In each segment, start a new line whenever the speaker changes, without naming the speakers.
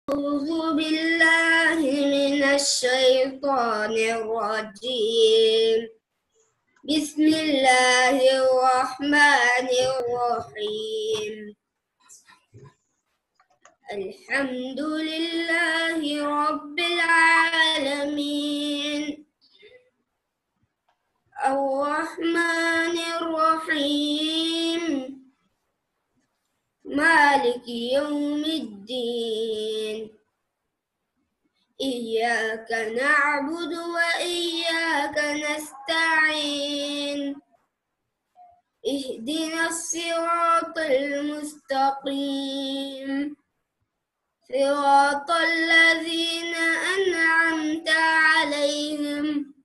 أعوذ بالله من الشيطان الرجيم. بسم الله الرحمن الرحيم. الحمد لله رب العالمين الرحمن الرحيم مالك يوم الدين. إياك نعبد وإياك نستعين. اهدنا الصراط المستقيم صراط الذين أنعمت عليهم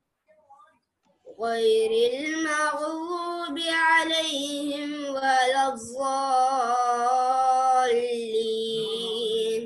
غير المغضوب عليهم ولا الضالين.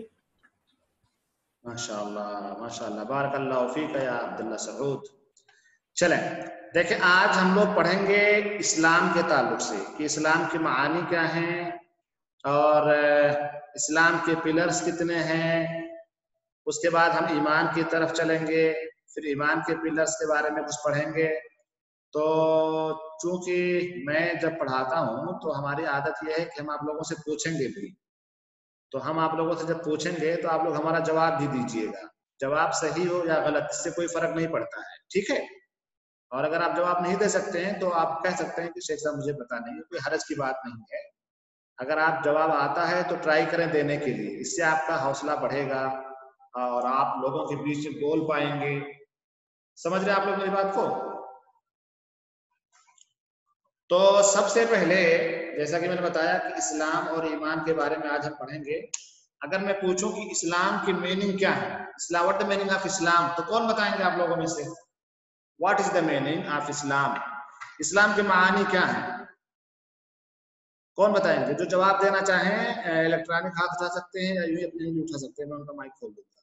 माशाअल्लाह बारकल्लाहु फीक या अब्दुल्ला सऊद। चलें देखें, आज हम लोग पढ़ेंगे इस्लाम के ताल्लुक से कि इस्लाम के मानी क्या हैं और इस्लाम के पिलर्स कितने हैं। उसके बाद हम ईमान की तरफ चलेंगे, फिर ईमान के पिलर्स के बारे में कुछ पढ़ेंगे। तो चूंकि मैं जब पढ़ाता हूँ तो हमारी आदत यह है कि हम आप लोगों से पूछेंगे भी, तो हम आप लोगों से जब पूछेंगे तो आप लोग हमारा जवाब भी दीजिएगा। जवाब सही हो या गलत, इससे कोई फर्क नहीं पड़ता है, ठीक है। और अगर आप जवाब नहीं दे सकते हैं तो आप कह सकते हैं कि शेख साहब मुझे पता नहीं है, कोई हर्ज की बात नहीं है। अगर आप जवाब आता है तो ट्राई करें देने के लिए, इससे आपका हौसला बढ़ेगा और आप लोगों के बीच में बोल पाएंगे। समझ रहे हैं आप लोग मेरी बात को? तो सबसे पहले जैसा कि मैंने बताया कि इस्लाम और ईमान के बारे में आज हम पढ़ेंगे। अगर मैं पूछूं कि इस्लाम की मीनिंग क्या है, Islam, what the meaning of Islam, तो कौन बताएंगे आप लोगों में से? What is the meaning of Islam? Islam के मानी क्या है, कौन बताएंगे? जो जवाब देना चाहें इलेक्ट्रॉनिक हाथ उठा सकते हैं या यूं अपनी उंगली उठा सकते हैं, मैं उनका माइक खोल दूंगा।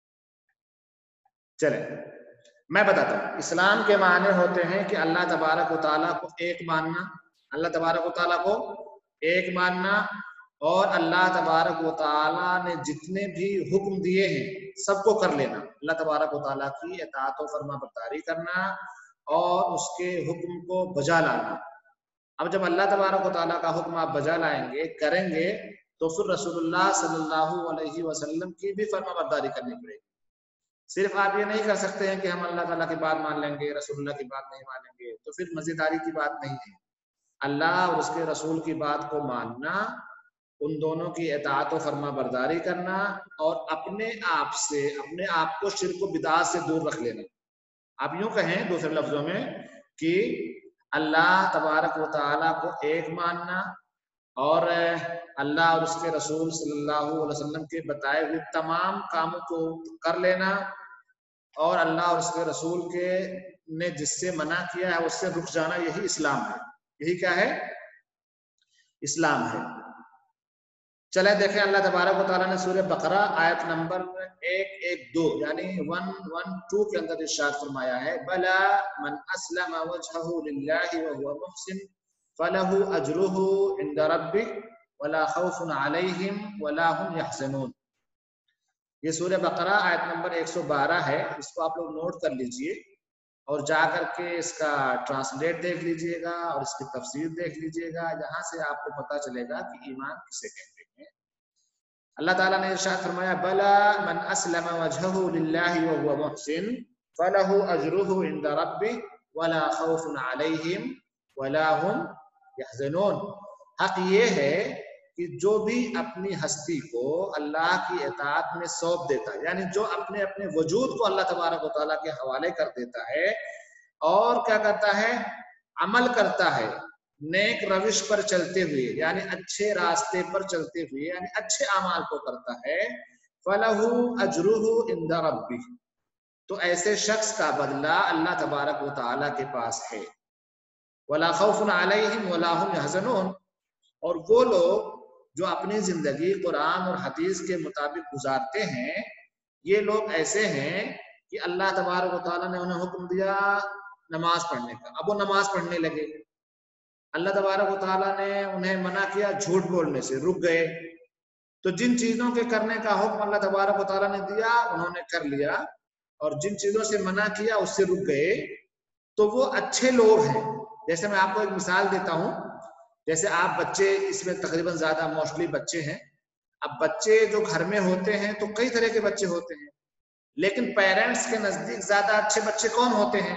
चले मैं बताता हूँ। इस्लाम के माने होते हैं कि अल्लाह तबारक व तआला को एक मानना, अल्लाह तबारक व तआला को एक मानना, और अल्लाह तबारक व तआला ने जितने भी हुक्म दिए हैं सबको कर लेना। अल्लाह तबारक व तआला की इताअत व फरमाबरदारी करना और उसके हुक्म को बजा लाना। अब जब अल्लाह तबारक व तआला का हुक्म आप बजा लाएंगे, करेंगे, तो फिर रसूलुल्लाह सल्लल्लाहु अलैहि वसल्लम की भी फरमाबरदारी करनी पड़ेगी। सिर्फ आप ये नहीं कर सकते हैं कि हम अल्लाह ताला की बात मान लेंगे, रसूलुल्लाह की बात नहीं मानेंगे, तो फिर मजेदारी की बात नहीं है। अल्लाह और उसके रसूल की बात को मानना, उन दोनों की इताअत व फरमाबरदारी करना और अपने आप से अपने आप को शिर्क व बिदअत से दूर रख लेना। आप यूं कहें दूसरे लफ्जों में कि अल्लाह तबारक व तआला को एक मानना और अल्लाह और उसके रसूल सल्लल्लाहु अलैहि वसल्लम के बताए हुए तमाम कामों को कर लेना और अल्लाह और उसके रसूल के ने जिससे मना किया है उससे रुक जाना, यही इस्लाम है। यही क्या है? इस्लाम है। चले देखें, अल्लाह तबारक व तआला ने सूरह बकरा आयत नंबर 112 यानी 112 के अंदर इरशाद फरमाया है, बला मन अस्लमा वजहहु लिल्लाहि व हुवा मुहसिन फलहु अजरुहु इंदा रब्बिह वला खौफुन अलैहिम वला हुम यहज़नून। ये सूरह बकरा आयत नंबर 112 है। इसको आप लोग नोट कर लीजिए और जाकर के इसका ट्रांसलेट देख लीजिएगा और इसकी तफसीर देख लीजिएगा। यहाँ से आपको पता चलेगा कि ईमान किसे कहते हैं। अल्लाह ताला ने इरशाद फरमाया, बला मन अस्लमा वजहहु लिल्लाहि व हुवा मुहसिन फलहु अजरुहु इंदा रब्बिह वला खौफुन अलैहिम वला हुम यहज़नून। हक ये है कि जो भी अपनी हस्ती को अल्लाह की इताअत में सौंप देता है, यानी जो अपने अपने वजूद को अल्लाह तबारक व तआला के हवाले कर देता है और क्या करता है? अमल करता है नेक रविश पर चलते हुए, यानी अच्छे रास्ते पर चलते हुए, यानी अच्छे अमाल को करता है, फलहु अजरुहु इंदा रब्बिह, तो ऐसे शख्स का बदला अल्लाह तबारक व तआला के पास है। वला खौफुन अलैहिम वला हुम यहज़नून, और वो लोग जो अपनी जिंदगी कुरान और हदीस के मुताबिक गुजारते हैं, ये लोग ऐसे हैं कि अल्लाह तबारक व तआला ने उन्हें हुक्म दिया नमाज पढ़ने का, अब वो नमाज पढ़ने लगे। अल्लाह तबारक व तआला ने उन्हें मना किया झूठ बोलने से, रुक गए। तो जिन चीजों के करने का हुक्म अल्लाह तबारक व तआला ने दिया उन्होंने कर लिया, और जिन चीजों से मना किया उससे रुक गए, तो वो अच्छे लोग हैं। जैसे मैं आपको एक मिसाल देता हूँ, जैसे आप बच्चे, इसमें तकरीबन ज्यादा मोस्टली बच्चे हैं। अब बच्चे जो घर में होते हैं तो कई तरह के बच्चे होते हैं, लेकिन पेरेंट्स के नजदीक ज्यादा अच्छे बच्चे कौन होते हैं?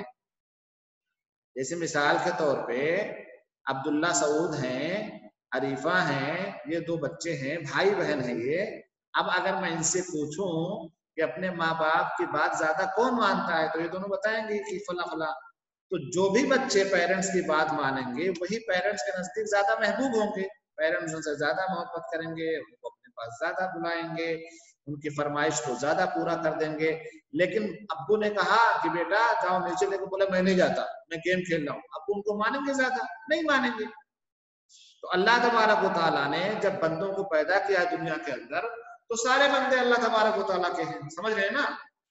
जैसे मिसाल के तौर पे अब्दुल्ला सऊद हैं, अरीफा हैं, ये दो बच्चे हैं, भाई बहन हैं ये। अब अगर मैं इनसे पूछूं कि अपने माँ बाप की बात ज्यादा कौन मानता है, तो ये दोनों बताएंगे कि फला फला। तो जो भी बच्चे पेरेंट्स की बात मानेंगे वही पेरेंट्स के नजदीक ज्यादा महबूब होंगे, पेरेंट्स उनसे ज्यादा मोहब्बत करेंगे, उनको अपने पास ज्यादा बुलाएंगे, उनकी फरमाइश को ज्यादा पूरा कर देंगे। लेकिन अब्बू ने कहा कि बेटा जाओ नीचे, लेकर बोला मैं नहीं जाता, मैं गेम खेल रहा हूँ, अब्बू उनको मानेंगे? ज्यादा नहीं मानेंगे। तो अल्लाह तबारक व तआला ने जब बंदों को पैदा किया दुनिया के अंदर, तो सारे बंदे अल्लाह तबारक व तआला के हैं, समझ रहे हैं ना?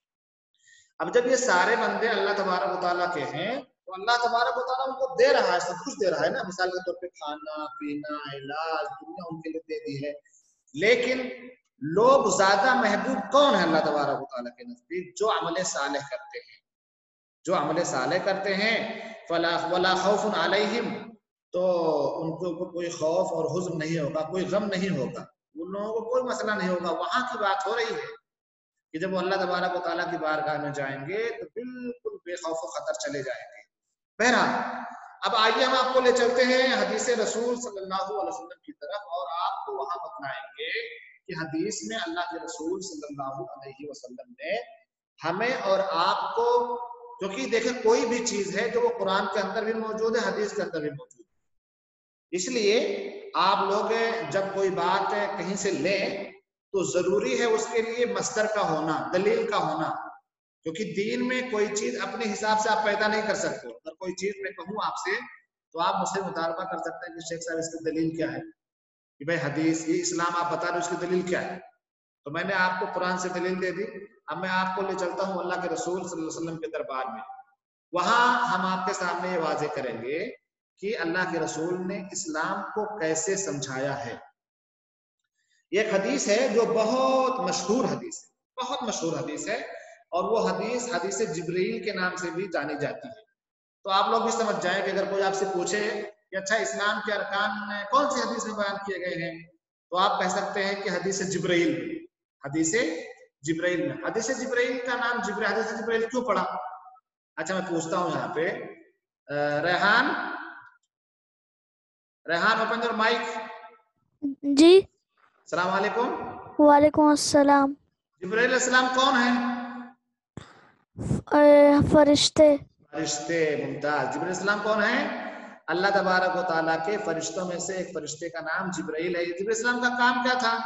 अब जब ये सारे बंदे अल्लाह तबारक व तआला के हैं, तो अल्लाह तबारक व तआला उनको दे रहा है, सब कुछ दे रहा है ना। मिसाल के तौर पे खाना पीना इलाज दुनिया उनके लिए दे दी है। लेकिन लोग ज्यादा महबूब कौन है अल्लाह तबारक व तआला के नजदीक? जो अमले सालेह करते हैं, जो अमले सालेह करते हैं। फला वला खौफुन अलैहिम, तो उनको कोई खौफ और हुज़्न नहीं होगा, कोई गम नहीं होगा, उन लोगों को कोई मसला नहीं होगा। वहां की बात हो रही है कि जब वो अल्लाह तबारक व तआला की बारगाह में जाएंगे तो बिल्कुल बेखौफ व खतर चले जाएंगे। बहरहाल, अब आइए हम आपको ले चलते हैं हदीस रसूल सल्लल्लाहु अलैहि वसल्लम की तरफ, और आपको वहां बताएंगे कि हदीस में अल्लाह के रसूल सल्लल्लाहु अलैहि वसल्लम ने हमें और आपको, क्योंकि देखें कोई भी चीज है जो वो कुरान के अंदर भी मौजूद है, हदीस के अंदर भी मौजूद है। इसलिए आप लोग जब कोई बात कहीं से लें तो जरूरी है उसके लिए मस्दर का होना, दलील का होना, क्योंकि दीन में कोई चीज अपने हिसाब से आप पैदा नहीं कर सकते। अगर कोई चीज मैं कहूँ आपसे तो आप मुझसे मुतालबा कर सकते हैं कि शेख साहब इसकी दलील क्या है, कि भाई हदीस ये इस्लाम आप बता रहे हो, उसकी दलील क्या है? तो मैंने आपको कुरान से दलील दे दी। अब मैं आपको ले चलता हूँ अल्लाह के रसूल सल्लल्लाहु अलैहि वसल्लम के दरबार में। वहां हम आपके सामने ये वाजे करेंगे कि अल्लाह के रसूल ने इस्लाम को कैसे समझाया है। एक हदीस है जो बहुत मशहूर हदीस है, बहुत मशहूर हदीस है, और वो हदीस हदीस जिब्रील के नाम से भी जानी जाती है। तो आप लोग भी समझ जाएं कि अगर कोई आपसे पूछे कि अच्छा इस्लाम के अरकान कौन सी हदीस में बयान किए गए हैं, तो आप कह सकते हैं कि हदीस जिब्रील, हदीस जिब्रील में। हदीस जिब्रील का नाम हदीस जिब्रील क्यों पड़ा? अच्छा मैं पूछता हूँ यहाँ पे Rehan, Rehan open your mic.
जी।
सलाम वालेकुम।
वालेकुम अस्सलाम।
जिब्रील अलैहिस्सलाम कौन है?
फरिश्ते।
फरिश्ते, मुमताज। जिब्रील अलैहिस्सलाम कौन है? अल्लाह तबारक व तआला के फरिश्तों में से एक फरिश्ते का नाम जिब्रील है। जिब्रील अलैहिस्सलाम का काम क्या था?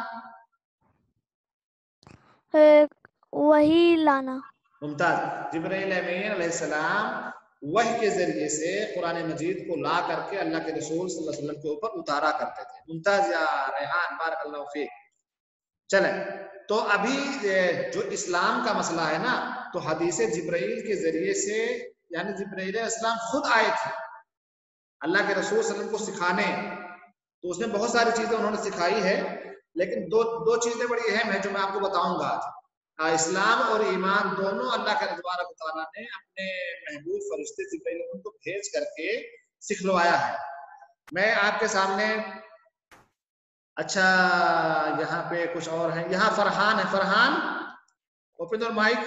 वही लाना।
मुमताज। जिब्रील अमीन अलैहिस्सलाम वही के जरिए से कुरान मजीद को ला करके अल्लाह के रसूल सल्लल्लाहु अलैहि वसल्लम के ऊपर उतारा करते थे। मुमताज या रेहान, बारकल्लाहु फीक। चले, तो अभी जो इस्लाम का मसला है ना, तो हदीस जिब्रील के जरिए से, यानी जिब्रील इस्लाम खुद आए थे अल्लाह के रसूल सल्लल्लाहु अलैहि वसल्लम को सिखाने। तो उसमें बहुत सारी चीजें उन्होंने सिखाई है, लेकिन दो चीजें बड़ी अहम है जो मैं आपको बताऊंगा आज। इस्लाम और ईमान दोनों अल्लाह के तबारक व तआला ने अपने महबूब फरिश्ते जिब्रील को भेज करके सिखलवाया है। मैं आपके सामने, अच्छा यहाँ पे कुछ और है, यहाँ फरहान है। Farhan open your mic.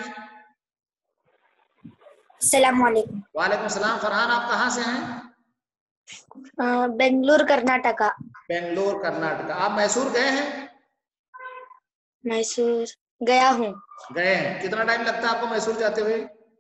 अस्सलाम वालेकुम।
वालेकुम सलाम। फरहान आप कहाँ से हैं?
बेंगलुरु कर्नाटका।
बेंगलोर कर्नाटका। आप मैसूर गए हैं?
मैसूर गया हूँ।
गए हैं। कितना टाइम लगता है आपको मैसूर जाते हुए?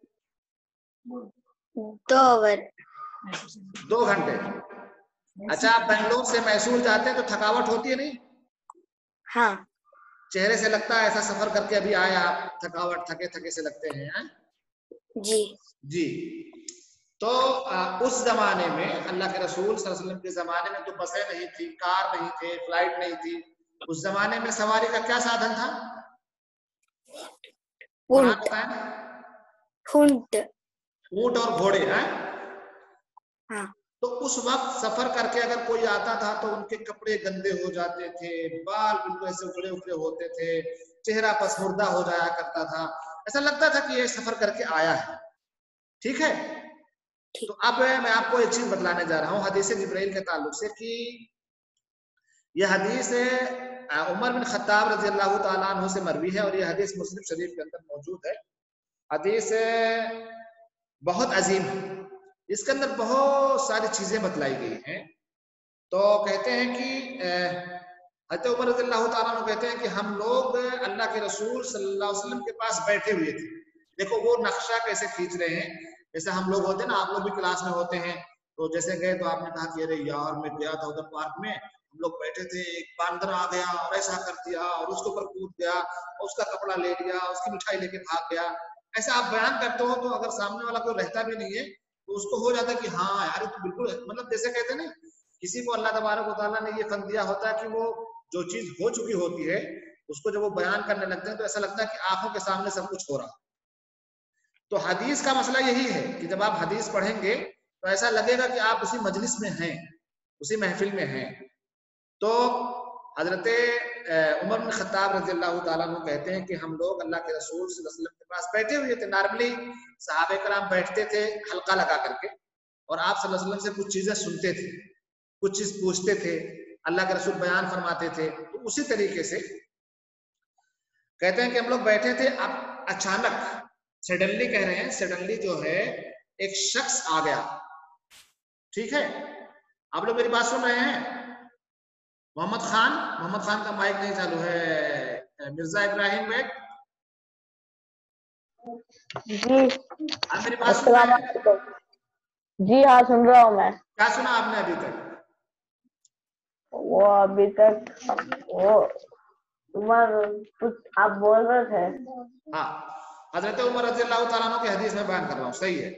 2 आवर।
2 घंटे। अच्छा, आप बेंगलोर से मैसूर जाते हैं तो थकावट होती है नहीं?
हाँ।
चेहरे से लगता है ऐसा सफर करके अभी आए आप, थकावट थके थके से लगते हैं।
जी
जी। तो उस जमाने में अल्लाह के रसूल सल्लल्लाहु अलैहि वसल्लम के जमाने में तो बसें नहीं थी, कार नहीं थे, फ्लाइट नहीं थी। उस जमाने में सवारी का क्या साधन था?
ऊंट। ऊंट।
ऊंट और घोड़े हैं।
हाँ।
तो उस वक्त सफर करके अगर कोई आता था तो उनके कपड़े गंदे हो जाते थे, बाल बिल्कुल ऐसे उखड़े उखड़े होते थे, चेहरा पसमुर्दा हो जाया करता था, ऐसा लगता था कि ये सफर करके आया है। ठीक है, तो अब मैं आपको एक चीज बतलाने जा रहा हूँ हदीस जिब्राइल के ताल्लुक से कि यह हदीस उमर बिन खत्ताब रजी अल्लाह तआला अन्हु से मरवी है और यह हदीस मुस्लिम शरीफ के अंदर मौजूद है। हदीस बहुत अजीम है, इसके अंदर बहुत सारी चीजें बतलाई गई हैं। तो कहते हैं कि हज़रत उमर रज़ी अल्लाह तआला अन्हु कहते हैं कि हम लोग अल्लाह के रसूल सल्लल्लाहु अलैहि वसल्लम के पास बैठे हुए थे। देखो वो नक्शा कैसे खींच रहे हैं, जैसे हम लोग होते हैं ना, आप लोग भी क्लास में होते हैं, तो जैसे गए तो आपने कहा कि अरे यार मैं गया था उधर पार्क में, हम लोग बैठे थे, एक बांदर आ गया और ऐसा कर दिया और उसके ऊपर कूद गया और उसका कपड़ा ले लिया, उसकी मिठाई लेके भाग गया। ऐसा आप बयान करते हो तो अगर सामने वाला कोई रहता भी नहीं है तो उसको हो जाता है कि हाँ यार तो बिल्कुल, मतलब जैसे कहते हैं ना, किसी को अल्लाह तबारक व तआला ने ये फन दिया होता है कि वो जो चीज हो चुकी होती है उसको जब वो बयान करने लगते हैं तो ऐसा लगता है कि आंखों के सामने सब कुछ हो रहा। तो हदीस का मसला यही है कि जब आप हदीस पढ़ेंगे तो ऐसा लगेगा कि आप उसी मजलिस में हैं, उसी महफिल में हैं। तो हजरत उमर बिन खत्ताब रज़ी अल्लाह तआला अन्हु कहते हैं कि हम लोग अल्लाह के रसूल सल्लल्लाहु अलैहि वसल्लम के पास बैठे हुए थे। नॉर्मली सहाबे कराम बैठते थे हल्का लगा करके और आप सल्लल्लाहु अलैहि वसल्लम से कुछ चीजें सुनते थे, कुछ चीज पूछते थे, अल्लाह के रसूल बयान फरमाते थे। तो उसी तरीके से कहते हैं कि हम लोग बैठे थे, अब अचानक सडनली कह रहे हैं, सडनली जो है एक शख्स आ गया। ठीक है, आप लोग मेरी बात सुन रहे हैं? मोहम्मद खान का माइक नहीं चालू है। मिर्जा इब्राहिम बेग
जी
आप मेरी बात सुन रहे हैं?
जी हाँ सुन रहा हूँ मैं।
क्या सुना आपने अभी तक?
वो अभी तक वो उमर कुछ आप बोल रहे थे।
हाँ, हजरत उमर रज़ी अल्लाह तआला अन्हु की हदीस में बयान कर रहा हूँ, सही है।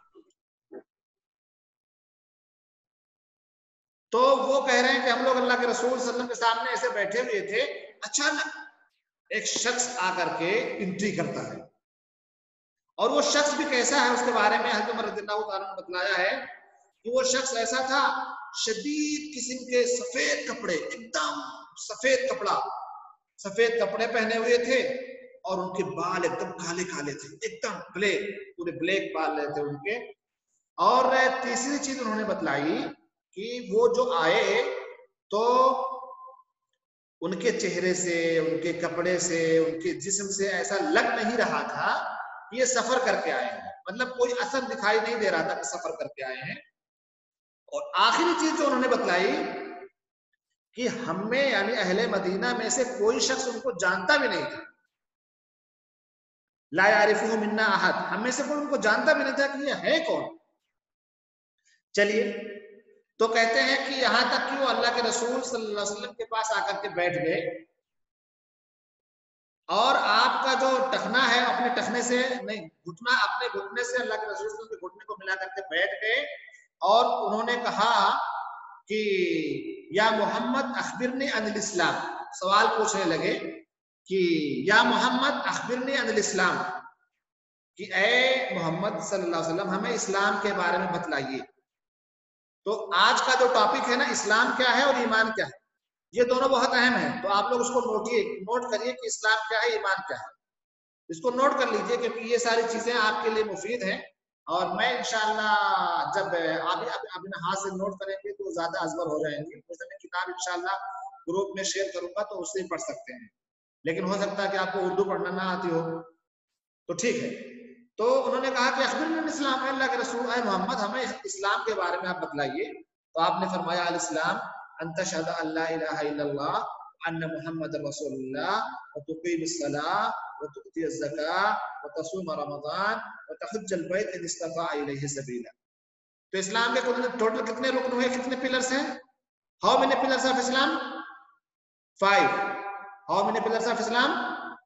तो वो कह रहे हैं कि हम लोग अल्लाह के रसूल सल्लल्लाहु अलैहि वसल्लम के सामने ऐसे बैठे हुए थे, अचानक एक शख्स आकर के एंट्री करता है और वो शख्स भी कैसा है उसके बारे में हज़रत उमर रज़ियल्लाहु तआला ने बतलाया है कि वो शख्स ऐसा था, शदीद किस्म के सफेद कपड़े, एकदम सफेद कपड़ा, सफेद कपड़े पहने हुए थे और उनके बाल एकदम काले काले थे, एकदम ब्लैक, पूरे ब्लैक बाल थे उनके। और तीसरी चीज उन्होंने बतलाई कि वो जो आए तो उनके चेहरे से, उनके कपड़े से, उनके जिस्म से ऐसा लग नहीं रहा था कि ये सफर करके आए हैं, मतलब कोई असर दिखाई नहीं दे रहा था कि सफर करके आए हैं। और आखिरी चीज जो उन्होंने बतलाई कि हमें यानी अहले मदीना में से कोई शख्स उनको जानता भी नहीं था, ला यारिफुहु मिन्ना अहद, हमें से कोई उनको जानता भी नहीं था कि ये है कौन। चलिए, तो कहते हैं कि यहां तक कि वो अल्लाह के रसूल सल्लल्लाहु अलैहि वसल्लम के पास आकर के बैठ गए और आपका जो टखना है अपने टखने से नहीं, घुटना अपने घुटने से अल्लाह के रसूल सल्लल्लाहु अलैहि वसल्लम के घुटने को मिला करके बैठ गए और उन्होंने कहा कि या मोहम्मद अखबिरनी अनिल इस्लाम, सवाल पूछने लगे कि या मोहम्मद अखबिरनी अनिल इस्लाम, कि ए मोहम्मद सल्लल्लाहु अलैहि वसल्लम हमें इस्लाम के बारे में बतलाइए। तो आज का जो टॉपिक है ना, इस्लाम क्या है और ईमान क्या है, ये दोनों बहुत अहम है। तो आप लोग उसको नोट करिए कि इस्लाम क्या है, ईमान क्या है, इसको नोट कर लीजिए क्योंकि ये सारी चीजें आपके लिए मुफीद हैं। और मैं इंशाल्लाह जब आप अपने हाथ से नोट करेंगे तो ज्यादा अजबर हो जाएंगे। तो मैं किताब इंशाल्लाह ग्रुप में शेयर करूंगा तो उससे ही पढ़ सकते हैं, लेकिन हो सकता है कि आपको उर्दू पढ़ना ना आती हो, तो ठीक है। तो उन्होंने कहा कि अखबिरनी इस्लाम, अल्लाह के रसूल है मोहम्मद हमें इस्लाम के बारे में आप बतलाइए। तो आपने फरमाया अल इस्लाम अन तशहद अल्ला इलाहा इल्लल्लाह अन्न मुहम्मद रसूलुल्लाह व तुकीमिस सलाह व तुअतियज ज़कात व तसूम रमज़ान व तहज्जुल बैत इन इस्तता इलैहि सबीला। तो इस्लाम के टोटल कितने रुकन हुए, कितने पिलर्स हैं? How many pillars of Islam? 5। How many pillars of Islam?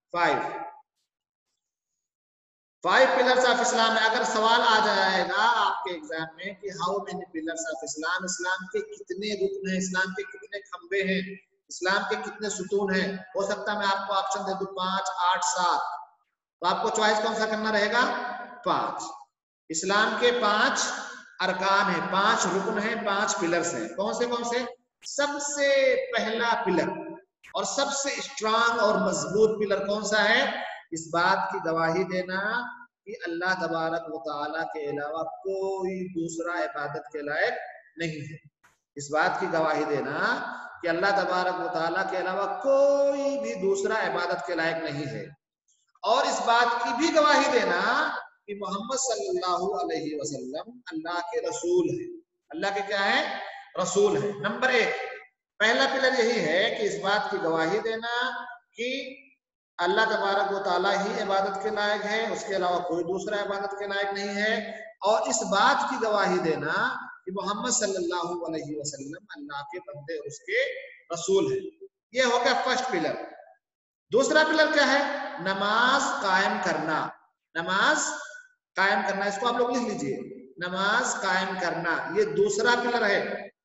5 pillars of Islam है। अगर सवाल आ जाएगा आपके एग्जाम में कि how many pillars of Islam, Islam के कितने रुकन हैं, इस्लाम के कितने खंबे हैं, इस्लाम के कितने सुतून हैं, हो सकता है मैं आपको ऑप्शन दे दूं 5, 8, 7, तो आपको चॉइस कौन सा करना रहेगा? 5। इस्लाम के 5 अरकान है, 5 रुकन है, 5 पिलर्स हैं। कौन से? सबसे पहला पिलर और सबसे स्ट्रांग और मजबूत पिलर कौन सा है? इस बात की गवाही देना कि अल्लाह तबारक व तआला के अलावा कोई दूसरा इबादत के लायक नहीं है। इस बात की गवाही देना कि अल्लाह तबारक व तआला के अलावा कोई भी दूसरा इबादत के लायक नहीं है, और इस बात की भी गवाही देना कि मोहम्मद सल्लल्लाहु अलैहि वसल्लम अल्लाह के रसूल है। अल्लाह के क्या है? रसूल है। नंबर 1 पहला पिलर यही है कि इस बात की गवाही देना कि अल्लाह तबारक व तआला ही इबादत के लायक है, उसके अलावा कोई दूसरा इबादत के लायक नहीं है, और इस बात की गवाही देना कि मोहम्मद सल्लल्लाहु अलैहि वसल्लम अल्लाह के बंदे और उसके रसूल है। ये हो गया फर्स्ट पिलर। दूसरा पिलर क्या है? नमाज कायम करना। नमाज कायम करना, इसको आप लोग लिख लीजिए, नमाज कायम करना, ये दूसरा पिलर है।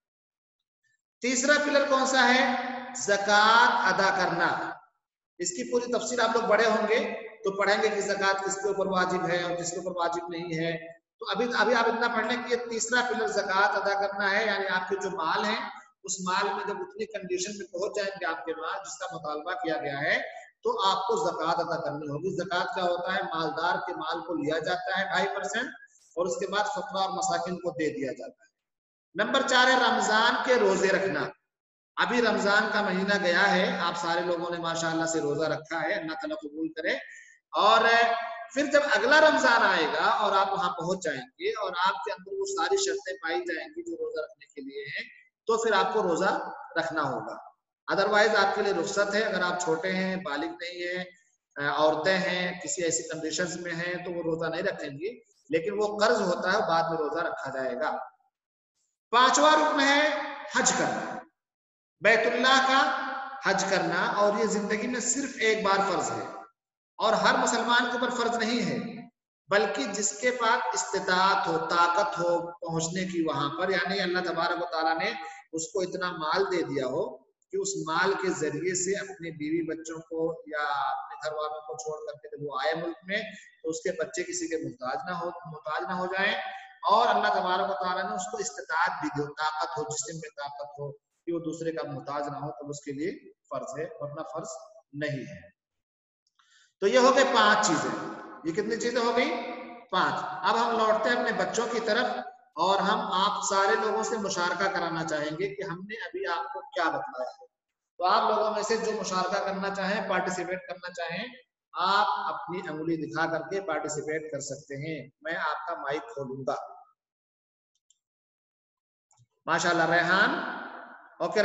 तीसरा पिलर कौन सा है? ज़कात अदा करना। इसकी पूरी तफसील आप लोग बड़े होंगे तो पढ़ेंगे कि ज़कात किसके ऊपर वाजिब है और किसके ऊपर वाजिब नहीं है। तो अभी आप इतना पढ़ लें कि ये तीसरा पिलर ज़कात अदा करना है, यानी आपके जो माल है उस माल में जब उतनी कंडीशन में पहुंच जाएंगे आपके माल जिसका मुतालबा किया गया है, तो आपको ज़कात अदा करनी होगी। ज़कात क्या होता है? मालदार के माल को लिया जाता है 2.5% और उसके बाद फकरा और मसाकिन को दे दिया जाता है। नंबर 4 है रमजान के रोजे रखना। अभी रमजान का महीना गया है, आप सारे लोगों ने माशाअल्लाह से रोजा रखा है, अल्लाह ताला कबूल करे। और फिर जब अगला रमजान आएगा और आप वहां पहुंच जाएंगे और आपके अंदर वो सारी शर्तें पाई जाएंगी जो रोजा रखने के लिए हैं, तो फिर आपको रोजा रखना होगा। अदरवाइज आपके लिए रुख्सत है। अगर आप छोटे हैं, बालिग नहीं है, औरतें हैं, किसी ऐसी कंडीशंस में हैं, तो वो रोजा नहीं रखेंगी, लेकिन वो कर्ज होता है, बाद में रोजा रखा जाएगा। 5वां रुकन है हज करना, बैतुल्लाह का हज करना, और ये जिंदगी में सिर्फ एक बार फर्ज है और हर मुसलमान के ऊपर फर्ज नहीं है, बल्कि जिसके पास इस्तिताअत हो, ताकत हो पहुंचने की वहां पर, यानी अल्लाह तबारक व तआला ने उसको इतना माल दे दिया हो कि उस माल के जरिए से अपने बीवी बच्चों को या अपने घर वालों को छोड़ करके जब वो आए मुल्क में तो उसके बच्चे किसी के मुहताज ना हो जाए, और अल्लाह तबारक व तआला ने उसको इस्तिताअत भी दो, ताकत हो, जिस्म में ताकत हो कि वो दूसरे का मुहताज ना हो, तो उसके लिए फर्ज है, वरना फर्ज नहीं है। तो ये हो गए 5 चीजें। ये कितनी चीजें हो गई? 5। अब हम लौटते हैं अपने बच्चों की तरफ और हम आप सारे लोगों से मुशारका कराना चाहेंगे कि हमने अभी आपको क्या बताया है। तो आप लोगों में से जो मुशारका करना चाहें, पार्टिसिपेट करना चाहें, आप अपनी अंगुली दिखा करके पार्टिसिपेट कर सकते हैं। मैं आपका माइक खोलूंगा। माशाल्लाह। रेहान, ओके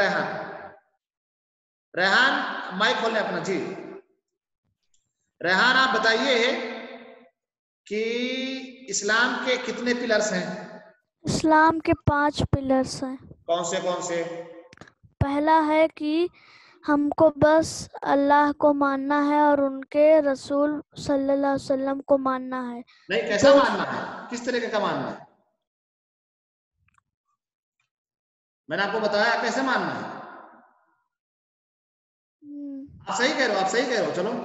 रेहान माइक खोलें अपना। जी रेहान, आप बताइए कि इस्लाम के कितने पिलर्स हैं?
इस्लाम के 5 पिलर्स हैं।
कौन से?
पहला है कि हमको बस अल्लाह को मानना है और उनके रसूल सल्लल्लाहु अलैहि वसल्लम को मानना है।
नहीं, कैसा मानना है? किस तरीके का मानना है? मैंने आपको बताया कैसे मानना है। आप सही कह रहे हो, चलो।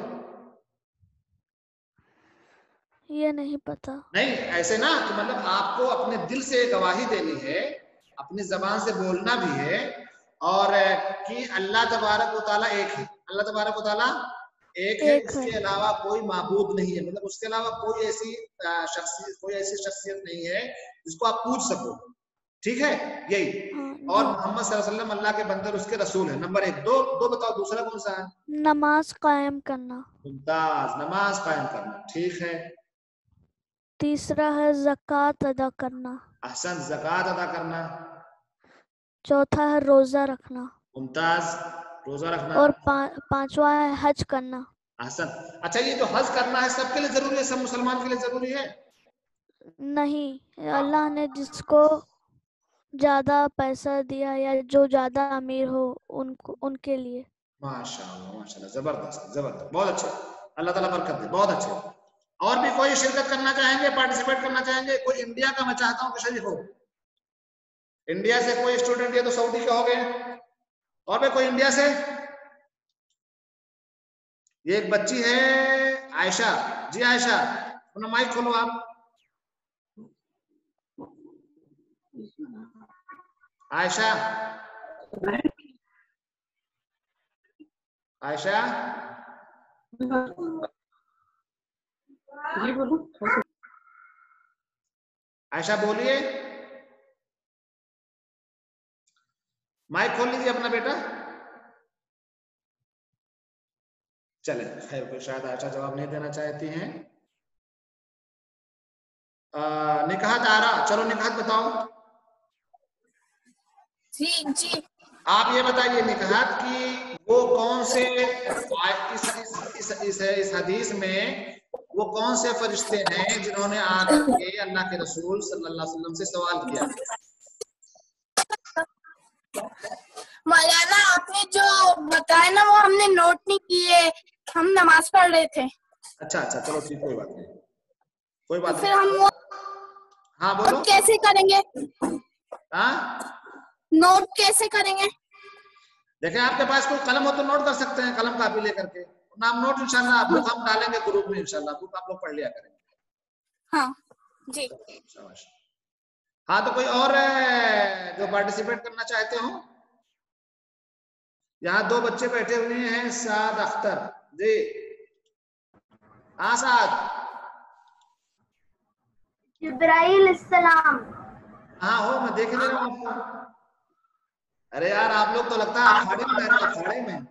ये नहीं पता।
नहीं, ऐसे ना कि मतलब आपको अपने दिल से गवाही देनी है, अपनी जबान से बोलना भी है, और कि अल्लाह तबारक व तआला एक है। अल्लाह तबारक व तआला एक है, उसके अलावा कोई माबूद नहीं है, मतलब उसके अलावा कोई ऐसी शख्सियत नहीं है जिसको आप पूछ सको। ठीक है, यही। और मोहम्मद सल्लल्लाहु अलैहि वसल्लम अल्लाह के बंदे और उसके रसूल है। नंबर 1। दो बताओ, दूसरा कौन सा है?
नमाज कायम करना।
मुमताज, नमाज कायम करना, ठीक है।
तीसरा है ज़कात अदा करना।
अहसन, ज़कात अदा करना।
चौथा है रोजा रखना।
मुमताज, रोजा रखना।
और 5वां है हज करना।
अहसन। अच्छा, ये जो हज करना है सबके लिए जरूरी है? सब मुसलमान के लिए जरूरी है?
नहीं, अल्लाह ने जिसको ज्यादा पैसा दिया या जो ज्यादा अमीर हो उनके लिए।
माशाल्लाह, जबरदस्त, बहुत अच्छे। अल्लाह ताला बरकत दे, बहुत अच्छे। और भी कोई शिरकत करना चाहेंगे, पार्टिसिपेट करना चाहेंगे? कोई इंडिया का? मैं चाहता हूँ कि शरीक हो। इंडिया से कोई स्टूडेंट, ये तो सऊदी के हो गए। और भी कोई इंडिया से? ये एक बच्ची है आयशा। जी आयशा, अपना माइक खोलो आप। आयशा, आयशा
जी बोलो।
आयशा बोलिए, माइक खोल लीजिए अपना बेटा। चले खैर, कोई शायद आयशा जवाब नहीं देना चाहती हैं। निकाहत आ रहा, चलो निकाहत बताओ।
जी जी।
आप ये बताइए निकाहत कि वो कौन से इस हदीस में वो कौन से फरिश्ते हैं जिन्होंने आकर के अल्लाह के रसूल सल्लल्लाहु अलैहि वसल्लम से सवाल किया?
मौलाना आपने जो बताया ना वो हमने नोट नहीं किए, हम नमाज पढ़ रहे थे।
अच्छा अच्छा, चलो ठीक, कोई बात नहीं, कोई बात
तो
नहीं।
फिर हम वो
हाँ बोलो।
नोट कैसे करेंगे?
हाँ
नोट कैसे करेंगे?
देखें, आपके पास कोई कलम हो तो नोट कर सकते हैं, कलम कापी लेकर के। नाम नोट इंशाल्लाह आप लोग हम डालेंगे ग्रुप में, इंशाल्लाह बुक आप लोग पढ़ लिया करेंगे।
हाँ जी।
शाबाश। हाँ, तो कोई और जो पार्टिसिपेट करना चाहते हो? यहाँ 2 बच्चे बैठे हुए हैं, साद अख्तर जी। हाँ साद।
जिब्राइल इस्लाम।
हाँ हो, मैं देख ले रहा हूँ आपको। अरे यार, आप लोग तो लगता है अखाड़े में रहते हो, अखाड़े में।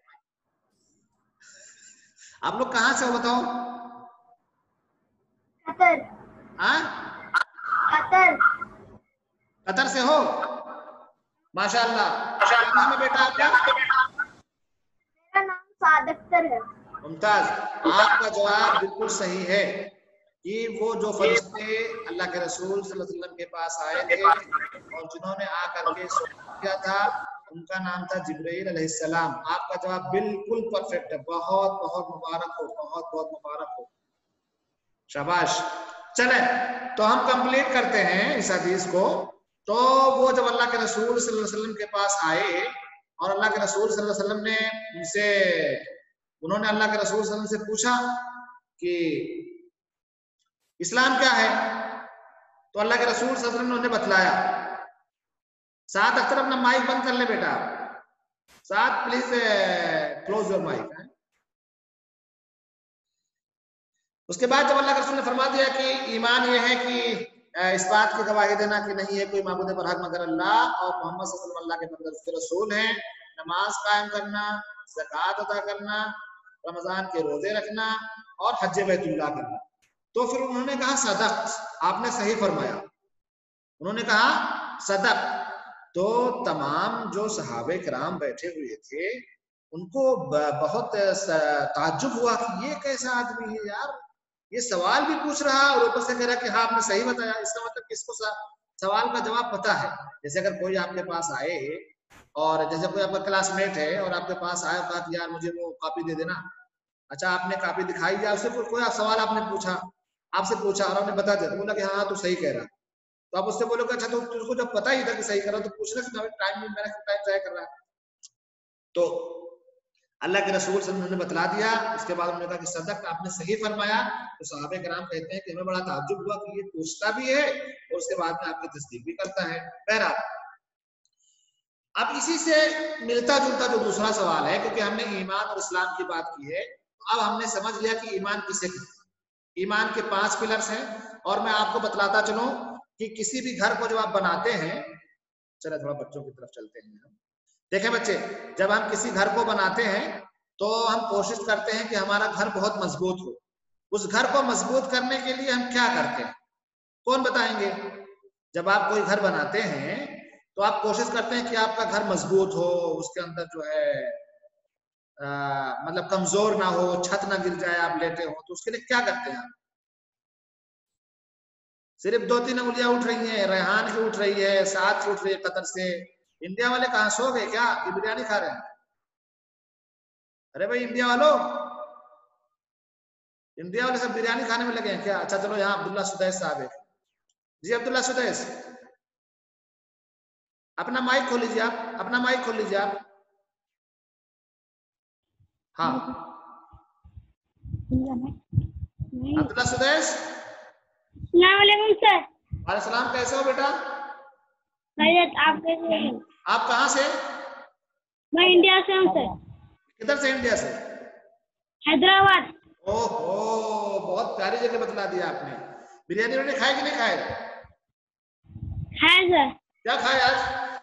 आप लोग कहाँ से हो बताओ?
कतर।
हाँ,
कतर।
कतर से हो? माशाअल्लाह। क्या नाम है बेटा आपका?
मेरा नाम साद अख्तर है।
मुमताज, आपका जवाब बिल्कुल सही है कि वो जो फरिश्ते अल्लाह के रसूल सल्लल्लाहु अलैहि वसल्लम के पास आए थे और जिन्होंने आकर के सवाल किया था, उनका नाम था जिब्राइल अलैहिस्सलाम। आपका जवाब बिल्कुल परफेक्ट है, बहुत बहुत मुबारक हो, बहुत बहुत मुबारक हो, शाबाश। चले तो हम कंप्लीट करते हैं इस हदीस को। तो वो जब अल्लाह के रसूल सल्लल्लाहु अलैहि वसल्लम के पास आए और अल्लाह के रसूल सल्लल्लाहु अलैहि वसल्लम ने उन्होंने अल्लाह के रसूल सल्लल्लाहु अलैहि वसल्लम से पूछा कि इस्लाम क्या है, तो अल्लाह के रसूल सल्लल्लाहु अलैहि वसल्लम ने उन्हें बतलाया। साथ अख्तर अपना माइक बंद कर ले बेटा, साथ प्लीज क्लोज योर माइक। उसके बाद जब अल्लाह के रसूल ने फरमा दिया कि ईमान यह है कि इस बात की गवाही देना कि नहीं है कोई माबूद पर हक मगर अल्लाह और मोहम्मद सल्लल्लाहु अलैहि वसल्लम अल्लाह के बंदे उसके रसूल हैं, नमाज कायम करना, ज़कात अदा करना, रमजान के रोजे रखना और हज बैतुल्लाह करना। तो फिर उन्होंने कहा सदक, आपने सही फरमाया। उन्होंने कहा सदक। तो तमाम जो सहाबे किराम बैठे हुए थे उनको बहुत ताज्जुब हुआ कि ये कैसा आदमी है यार, ये सवाल भी पूछ रहा और ऊपर से कह रहा कि हाँ आपने सही बताया। इसका मतलब कि इसको सवाल का जवाब पता है। जैसे अगर कोई आपके पास आए और जैसे कोई आपका क्लासमेट है और आपके पास आया, कहा कि यार मुझे वो कॉपी दे देना। अच्छा, आपने कॉपी दिखाई, या उससे कोई सवाल आपने पूछा, आपसे पूछा और आपने बता दिया, तो बोला कि हाँ तू सही कह रहा। तो आप उससे बोलोगे अच्छा तो तुझको जब पता ही था कि सही कर रहा, तो पूछने से टाइम ज़ाया कर रहा है। तो अल्लाह के रसूल सल्लल्लाहु अलैहि वसल्लम ने बतला दिया। उसके बाद उन्होंने कहा कि सदक, आपने सही फरमाया। तो सहाबे किराम कहते हैं कि हमें बड़ा ताज्जुब हुआ कि ये पूछता भी है और उसके बाद में आपकी तस्दीक भी करता है। बहरहाल, अब इसी से मिलता जुलता जो दूसरा सवाल है, क्योंकि हमने ईमान और इस्लाम की बात की है, तो अब हमने समझ लिया कि ईमान किसे कहते हैं। ईमान के 5 पिलर्स हैं और मैं आपको बतलाता चलूं कि किसी भी घर को जब आप बनाते हैं, चलो थोड़ा बच्चों की तरफ चलते हैं। देखें बच्चे, जब हम किसी घर को बनाते हैं तो हम कोशिश करते हैं कि हमारा घर बहुत मजबूत हो। उस घर को मजबूत करने के लिए हम क्या करते हैं, कौन बताएंगे? जब आप कोई घर बनाते हैं तो आप कोशिश करते हैं कि आपका घर मजबूत हो, उसके अंदर जो है मतलब कमजोर ना हो, छत ना गिर जाए, आप लेटे हो, तो उसके लिए क्या करते हैं आप? सिर्फ 2-3 उंगलियां उठ रही हैं, रेहान की उठ रही है, 7 उठ रही है कतर से। इंडिया वाले कहाँ सो गए क्या कि बिरयानी खा रहे हैं? अरे भाई इंडिया वालों, इंडिया वाले सब बिरयानी खाने में लगे हैं क्या? अच्छा चलो, यहाँ अब्दुल्ला सुदैस साहब है जी। अब्दुल्ला सुदैस, अपना माइक खोल लीजिए, आप अपना माइक खोल लीजिए आप। हाँ अब्दुल्ला सुदैस।
सलाम,
वालेकुम सलाम, कैसे हो बेटा?
खैरियत, आप कैसे हैं?
आप कहाँ से?
मैं इंडिया से हूँ सर,
किधर से? इंडिया से?
हैदराबाद।
ओहो, बहुत प्यारी जगह बतला दिया आपने। बिरयानी उन्होंने खाए कि नहीं खाए?
है सर,
क्या खाए आज?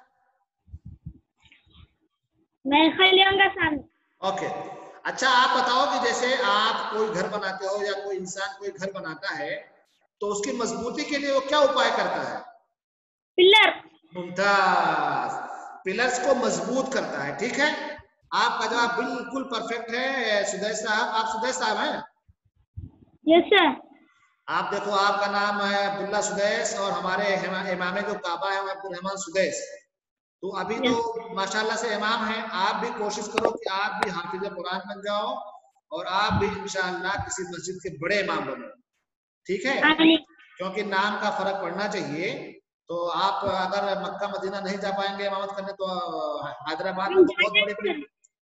मैं खा लिया सामने।
ओके, अच्छा आप बताओ कि जैसे आप कोई घर बनाते हो या कोई इंसान कोई घर बनाता है तो उसकी मजबूती के लिए वो क्या उपाय करता है?
पिलर।
मुमताज, पिलर्स को मजबूत करता है। ठीक है, आपका जवाब बिल्कुल परफेक्ट है सुदेश साहब। आप सुदेश साहब हैं?
Yes sir.
आप देखो, आपका नाम है अब्दुल्ला सुदेश और हमारे इमाम जो काबा है अब्दुल रहमान सुदेश। तो अभी तो माशाल्लाह से इमाम हैं। आप भी कोशिश करो कि आप भी हाफिज कुरान बन जाओ और आप भी इंशाअल्लाह किसी मस्जिद के बड़े इमाम बनो। ठीक है, क्योंकि नाम का फर्क पड़ना चाहिए। तो आप अगर मक्का मदीना नहीं जा पाएंगे इमामत करने तो हैदराबाद में तो बहुत बड़े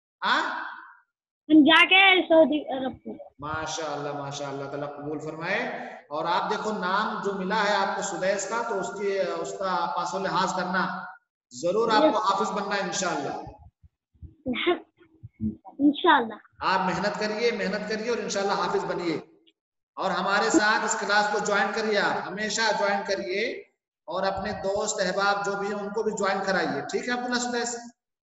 हम जाके सऊदी अरब को।
माशाअल्लाह माशाअल्लाह, ताला कबूल फरमाए। और आप देखो, नाम जो मिला है आपको सुदैस का, तो उसका पासो लिहाज करना, जरूर आपको हाफिज बनना है इंशाअल्लाह।
इंशाअल्लाह
आप मेहनत करिए और इंशाअल्लाह हाफिज बनिए। और हमारे साथ इस क्लास को ज्वाइन करिए, आप हमेशा ज्वाइन करिए और अपने दोस्त अहबाब जो भी हैं उनको भी ज्वाइन कराइए। ठीक है अब्दुल्ला सुदैस?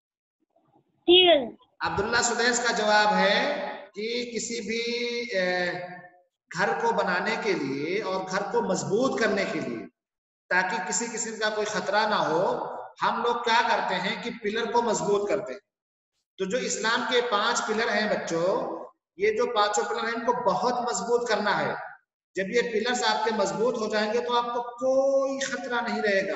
ठीक है।
अब्दुल्ला सुदैस का जवाब है कि किसी भी घर को बनाने के लिए और घर को मजबूत करने के लिए, ताकि किसी किस्म का कोई खतरा ना हो, हम लोग क्या करते हैं कि पिलर को मजबूत करते हैं। तो जो इस्लाम के 5 पिलर हैं बच्चों, ये जो 5 पिलर हैं इनको बहुत मजबूत करना है। जब ये पिलर्स आपके मजबूत हो जाएंगे तो आपको कोई खतरा नहीं रहेगा।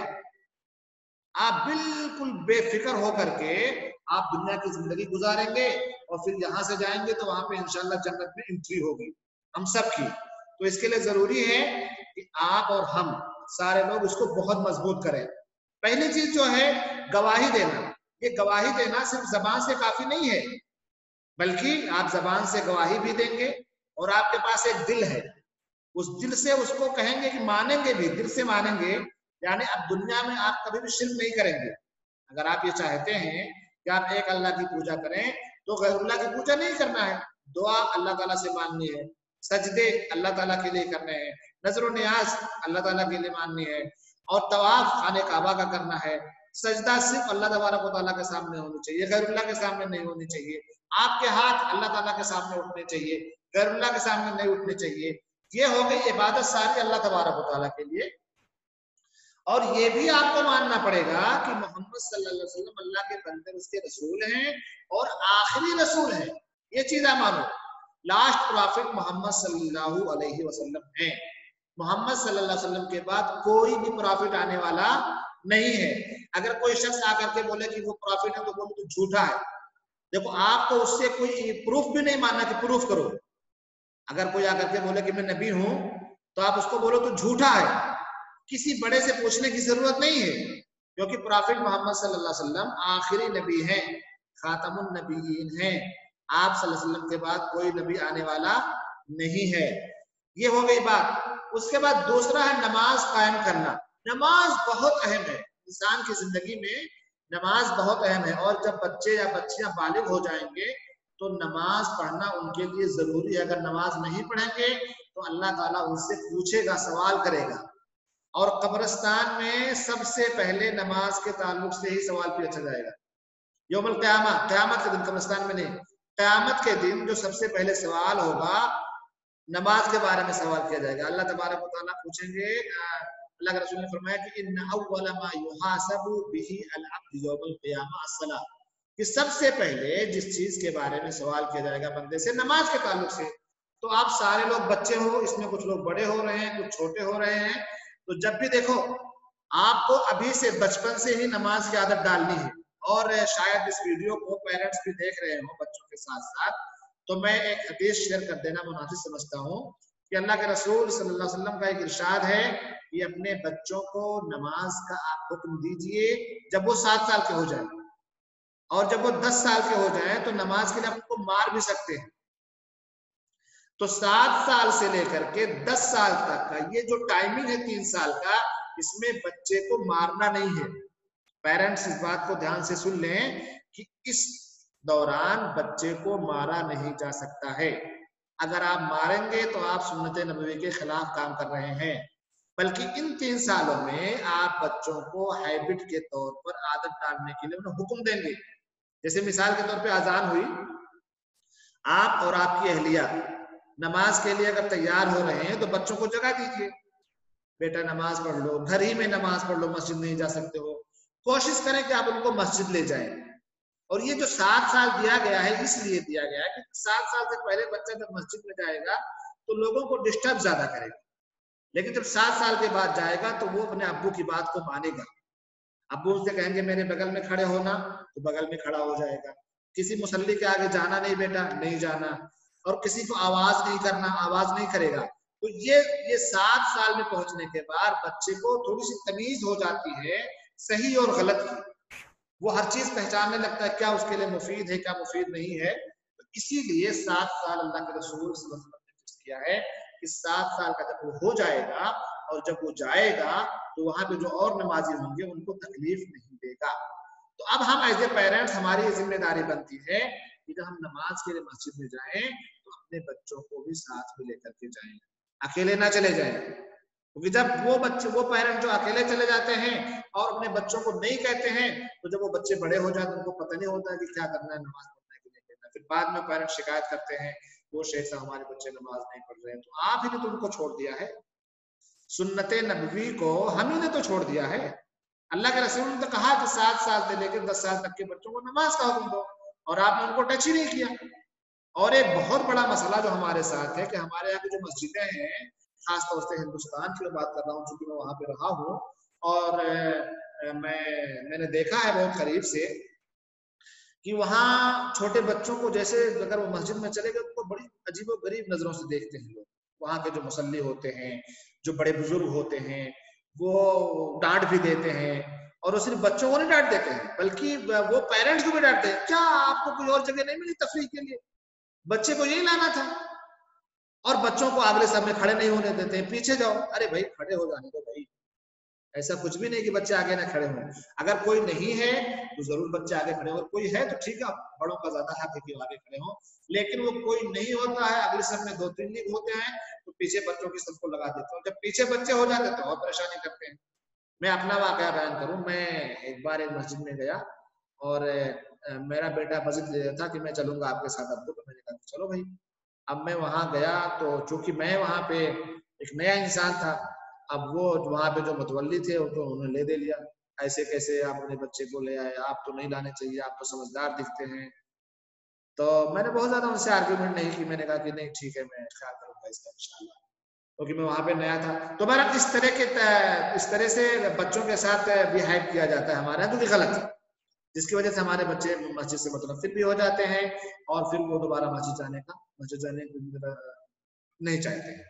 आप बिल्कुल बेफिक्र होकर के आप दुनिया की जिंदगी गुजारेंगे और फिर यहाँ से जाएंगे तो वहां पे इंशाल्लाह जन्नत में एंट्री होगी हम सब की। तो इसके लिए जरूरी है कि आप और हम सारे लोग इसको बहुत मजबूत करें। पहली चीज जो है गवाही देना। ये गवाही देना सिर्फ जबान से काफी नहीं है, बल्कि आप जबान से गवाही भी देंगे और आपके पास एक दिल है, उस दिल से उसको कहेंगे कि मानेंगे भी, दिल से मानेंगे। यानी अब दुनिया में आप कभी भी शिर्क नहीं करेंगे। अगर आप ये चाहते हैं कि आप एक अल्लाह की पूजा करें तो गैरुल्लाह की पूजा नहीं करना है। दुआ अल्लाह ताला से मांगनी है, सजदे अल्लाह ताला के लिए करने हैं, नजर नियाज अल्लाह ताला के लिए माननी है, और तवाफ खाने काबा का करना है। सजदा सिर्फ अल्लाह तबारक व तआला के सामने होनी चाहिए, गैरुल्लाह के सामने नहीं होनी चाहिए। आपके हाथ अल्लाह ताला के सामने उठने चाहिए, गैरुल्लाह के सामने नहीं उठने चाहिए। ये हो गई इबादत सारी अल्लाह तबारक व तआला के लिए। और ये भी आपको मानना पड़ेगा कि मोहम्मद सल्लल्लाहु अलैहि वसल्लम अल्लाह के बंदे उसके रसूल हैं और आखिरी रसूल हैं। ये चीज आप मानो, लास्ट प्रॉफिट मोहम्मद सल्लल्लाहु अलैहि वसल्लम हैं। मोहम्मद सल्लल्लाहु अलैहि वसल्लम के बाद कोई भी प्रॉफिट आने वाला नहीं है। अगर कोई शख्स आकर के बोले कि वो प्रॉफिट है तो बोले तो झूठा है। देखो, आपको उससे कोई प्रूफ भी नहीं मानना कि प्रूफ करो। अगर कोई आकर के बोले कि मैं नबी हूं तो आप उसको बोलो तो झूठा है। किसी बड़े से पूछने की जरूरत नहीं है, क्योंकि प्रॉफिट मोहम्मद सल्लल्लाहु अलैहि वसल्लम आखिरी नबी हैं, खातमुन नबीयीन हैं। आप सल्लल्लाहु अलैहि वसल्लम के बाद कोई नबी आने वाला नहीं है। ये हो गई बात। उसके बाद दूसरा है नमाज कायम करना। नमाज बहुत अहम है इंसान की जिंदगी में, नमाज बहुत अहम है। और जब बच्चे या बच्चियां बालिग हो जाएंगे तो नमाज पढ़ना उनके लिए जरूरी है। अगर नमाज नहीं पढ़ेंगे तो अल्लाह ताला उनसे पूछेगा, सवाल करेगा। और कब्रिस्तान में सबसे पहले नमाज के ताल्लुक से ही सवाल पूछा जाएगा। यौमुल क़यामत, क़यामत के दिन, कब्रिस्तान में नहीं, क़यामत के दिन जो सबसे पहले सवाल होगा नमाज के बारे में सवाल किया जाएगा। अल्लाह तबारक व तआला पूछेंगे, अल्लाह के रसूल ने फरमाया कि इन्ना अव्वल मा युहासबु बिही अल अब्द यौमुल क़ियामह अस्सलाह, कि सबसे पहले जिस चीज के बारे में सवाल किया जाएगा बंदे से, नमाज के ताल्लुक से। तो आप सारे लोग बच्चे हो, इसमें कुछ लोग बड़े हो रहे हैं, कुछ छोटे हो रहे हैं। तो जब भी देखो, आपको अभी से बचपन से ही नमाज की आदत डालनी है। और शायद इस वीडियो को पेरेंट्स भी देख रहे हो बच्चों के साथ साथ, तो मैं एक हदीस शेयर कर देना मुनासिब समझता हूँ कि अल्लाह के रसूल सल्लल्लाहु अलैहि वसल्लम का एक इरशाद है कि अपने बच्चों को नमाज का आप हुक्म दीजिए जब वो 7 साल के हो जाए, और जब वो 10 साल के हो जाए तो नमाज के लिए आप उनको मार भी सकते हैं। तो 7 साल से लेकर के 10 साल तक का ये जो टाइमिंग है 3 साल का, इसमें बच्चे को मारना नहीं है। पेरेंट्स इस बात को ध्यान से सुन लें कि इस दौरान बच्चे को मारा नहीं जा सकता है। अगर आप मारेंगे तो आप सुन्नत नबवी के खिलाफ काम कर रहे हैं, बल्कि इन 3 सालों में आप बच्चों को हैबिट के तौर पर आदत डालने के लिए उन्हें हुक्म देंगे। जैसे मिसाल के तौर पे अजान हुई, आप और आपकी अहलिया नमाज के लिए अगर तैयार हो रहे हैं तो बच्चों को जगा दीजिए, बेटा नमाज पढ़ लो, घर ही में नमाज पढ़ लो, मस्जिद नहीं जा सकते हो, कोशिश करें कि आप उनको मस्जिद ले जाएं। और ये जो 7 साल दिया गया है इसलिए दिया गया है कि 7 साल से पहले बच्चा जब मस्जिद में जाएगा तो लोगों को डिस्टर्ब ज्यादा करेगा, लेकिन जब 7 साल के बाद जाएगा तो वो अपने अब्बू की बात को मानेगा। अब्बू उससे कहेंगे मेरे बगल में खड़े होना, तो बगल में खड़ा हो जाएगा। किसी मुसल्ली के आगे जाना नहीं बेटा, नहीं जाना, और किसी को आवाज नहीं करना, आवाज नहीं करेगा। तो ये 7 साल में पहुंचने के बाद बच्चे को थोड़ी सी तमीज हो जाती है सही और गलत की, वो हर चीज पहचानने लगता है क्या उसके लिए मुफीद है क्या मुफीद नहीं है। तो इसीलिए 7 साल अल्लाह के रसूल सल्लल्लाहु अलैहि वसल्लम ने किया है कि 7 साल का जब वो हो जाएगा और जब वो जाएगा तो वहां पे जो और नमाजी होंगे उनको तकलीफ नहीं देगा। तो अब हम एज ए पेरेंट्स हमारी जिम्मेदारी बनती है कि जब हम नमाज के लिए मस्जिद में जाएं तो अपने बच्चों को भी साथ में लेकर के जाएं, अकेले ना चले जाएं। क्योंकि जब वो पेरेंट जो अकेले चले जाते हैं और अपने बच्चों को नहीं कहते हैं तो जब वो बच्चे बड़े हो जाते हैं उनको पता नहीं होता है कि क्या करना है, नमाज पढ़ने के लिए कहना। फिर बाद में पेरेंट शिकायत करते हैं वो शेख साहब हमारे बच्चे नमाज नहीं पढ़ रहे हैं। तो आप ही ने तो उनको छोड़ दिया है, सुन्नत नबवी को हम ही ने तो छोड़ दिया है। अल्लाह के रसूल ने तो कहा कि 7 साल से लेकर 10 साल तक के बच्चों को नमाज का हुक्म दो, और आपने उनको टच ही नहीं किया। और एक बहुत बड़ा मसला जो हमारे साथ है कि हमारे यहाँ की जो मस्जिदें हैं, खासतौर से हिंदुस्तान की बात कर रहा हूँ क्योंकि मैं वहां पे रहा हूँ और मैंने देखा है बहुत करीब से कि वहाँ छोटे बच्चों को जैसे अगर वो मस्जिद में चले गए तो बड़ी अजीबोगरीब नजरों से देखते हैं लोग। वहाँ के जो मुसल्ली होते हैं, जो बड़े बुजुर्ग होते हैं, वो डांट भी देते हैं, और वो सिर्फ बच्चों को नहीं डांट देते हैं बल्कि वो पेरेंट्स को भी डांटते हैं। क्या आपको कोई और जगह नहीं मिली तफरीह के लिए? बच्चे को यही लाना था। और बच्चों को आगले सामने खड़े नहीं होने देते हैं, पीछे जाओ। अरे भाई खड़े हो जाने दो भाई, ऐसा कुछ भी नहीं कि बच्चे आगे ना खड़े हों। अगर कोई नहीं है तो जरूर बच्चे आगे खड़े हो, कोई है तो ठीक है, बड़ों का ज्यादा हक है कि आगे खड़े हो। लेकिन वो कोई नहीं होता है, अगले सब में 2-3 लोग होते हैं तो पीछे बच्चों की सबको लगा देते हैं। जब पीछे बच्चे हो जाते हैं तो और परेशानी करते हैं। मैं अपना वाकया बयान करूं, मैं एक बार एक मस्जिद में गया और मेरा बेटा मस्जिद ले रहा था कि मैं चलूंगा आपके साथ अब्बू, तो मैंने कहा चलो भाई। अब मैं वहां गया तो चूंकि मैं वहां पे एक नया इंसान था, अब वो वहां पे जो मुतवल्ली थे तो उन्होंने ले दे लिया, ऐसे कैसे आप अपने बच्चे को ले आए, आप तो नहीं लाने चाहिए, आप तो समझदार दिखते हैं। तो मैंने बहुत ज्यादा उनसे आर्ग्यूमेंट नहीं की, मैंने कहा कि नहीं ठीक है मैं ख्याल करूंगा इसका इंशाल्लाह, क्योंकि मैं वहां पे नया था। तो मेरा इस तरह से बच्चों के साथ बिहेव किया जाता है हमारे यहाँ, जो कि गलत है, जिसकी वजह से हमारे बच्चे मस्जिद से मुतनफिर भी हो जाते हैं और फिर वो दोबारा मस्जिद जाने नहीं चाहते हैं।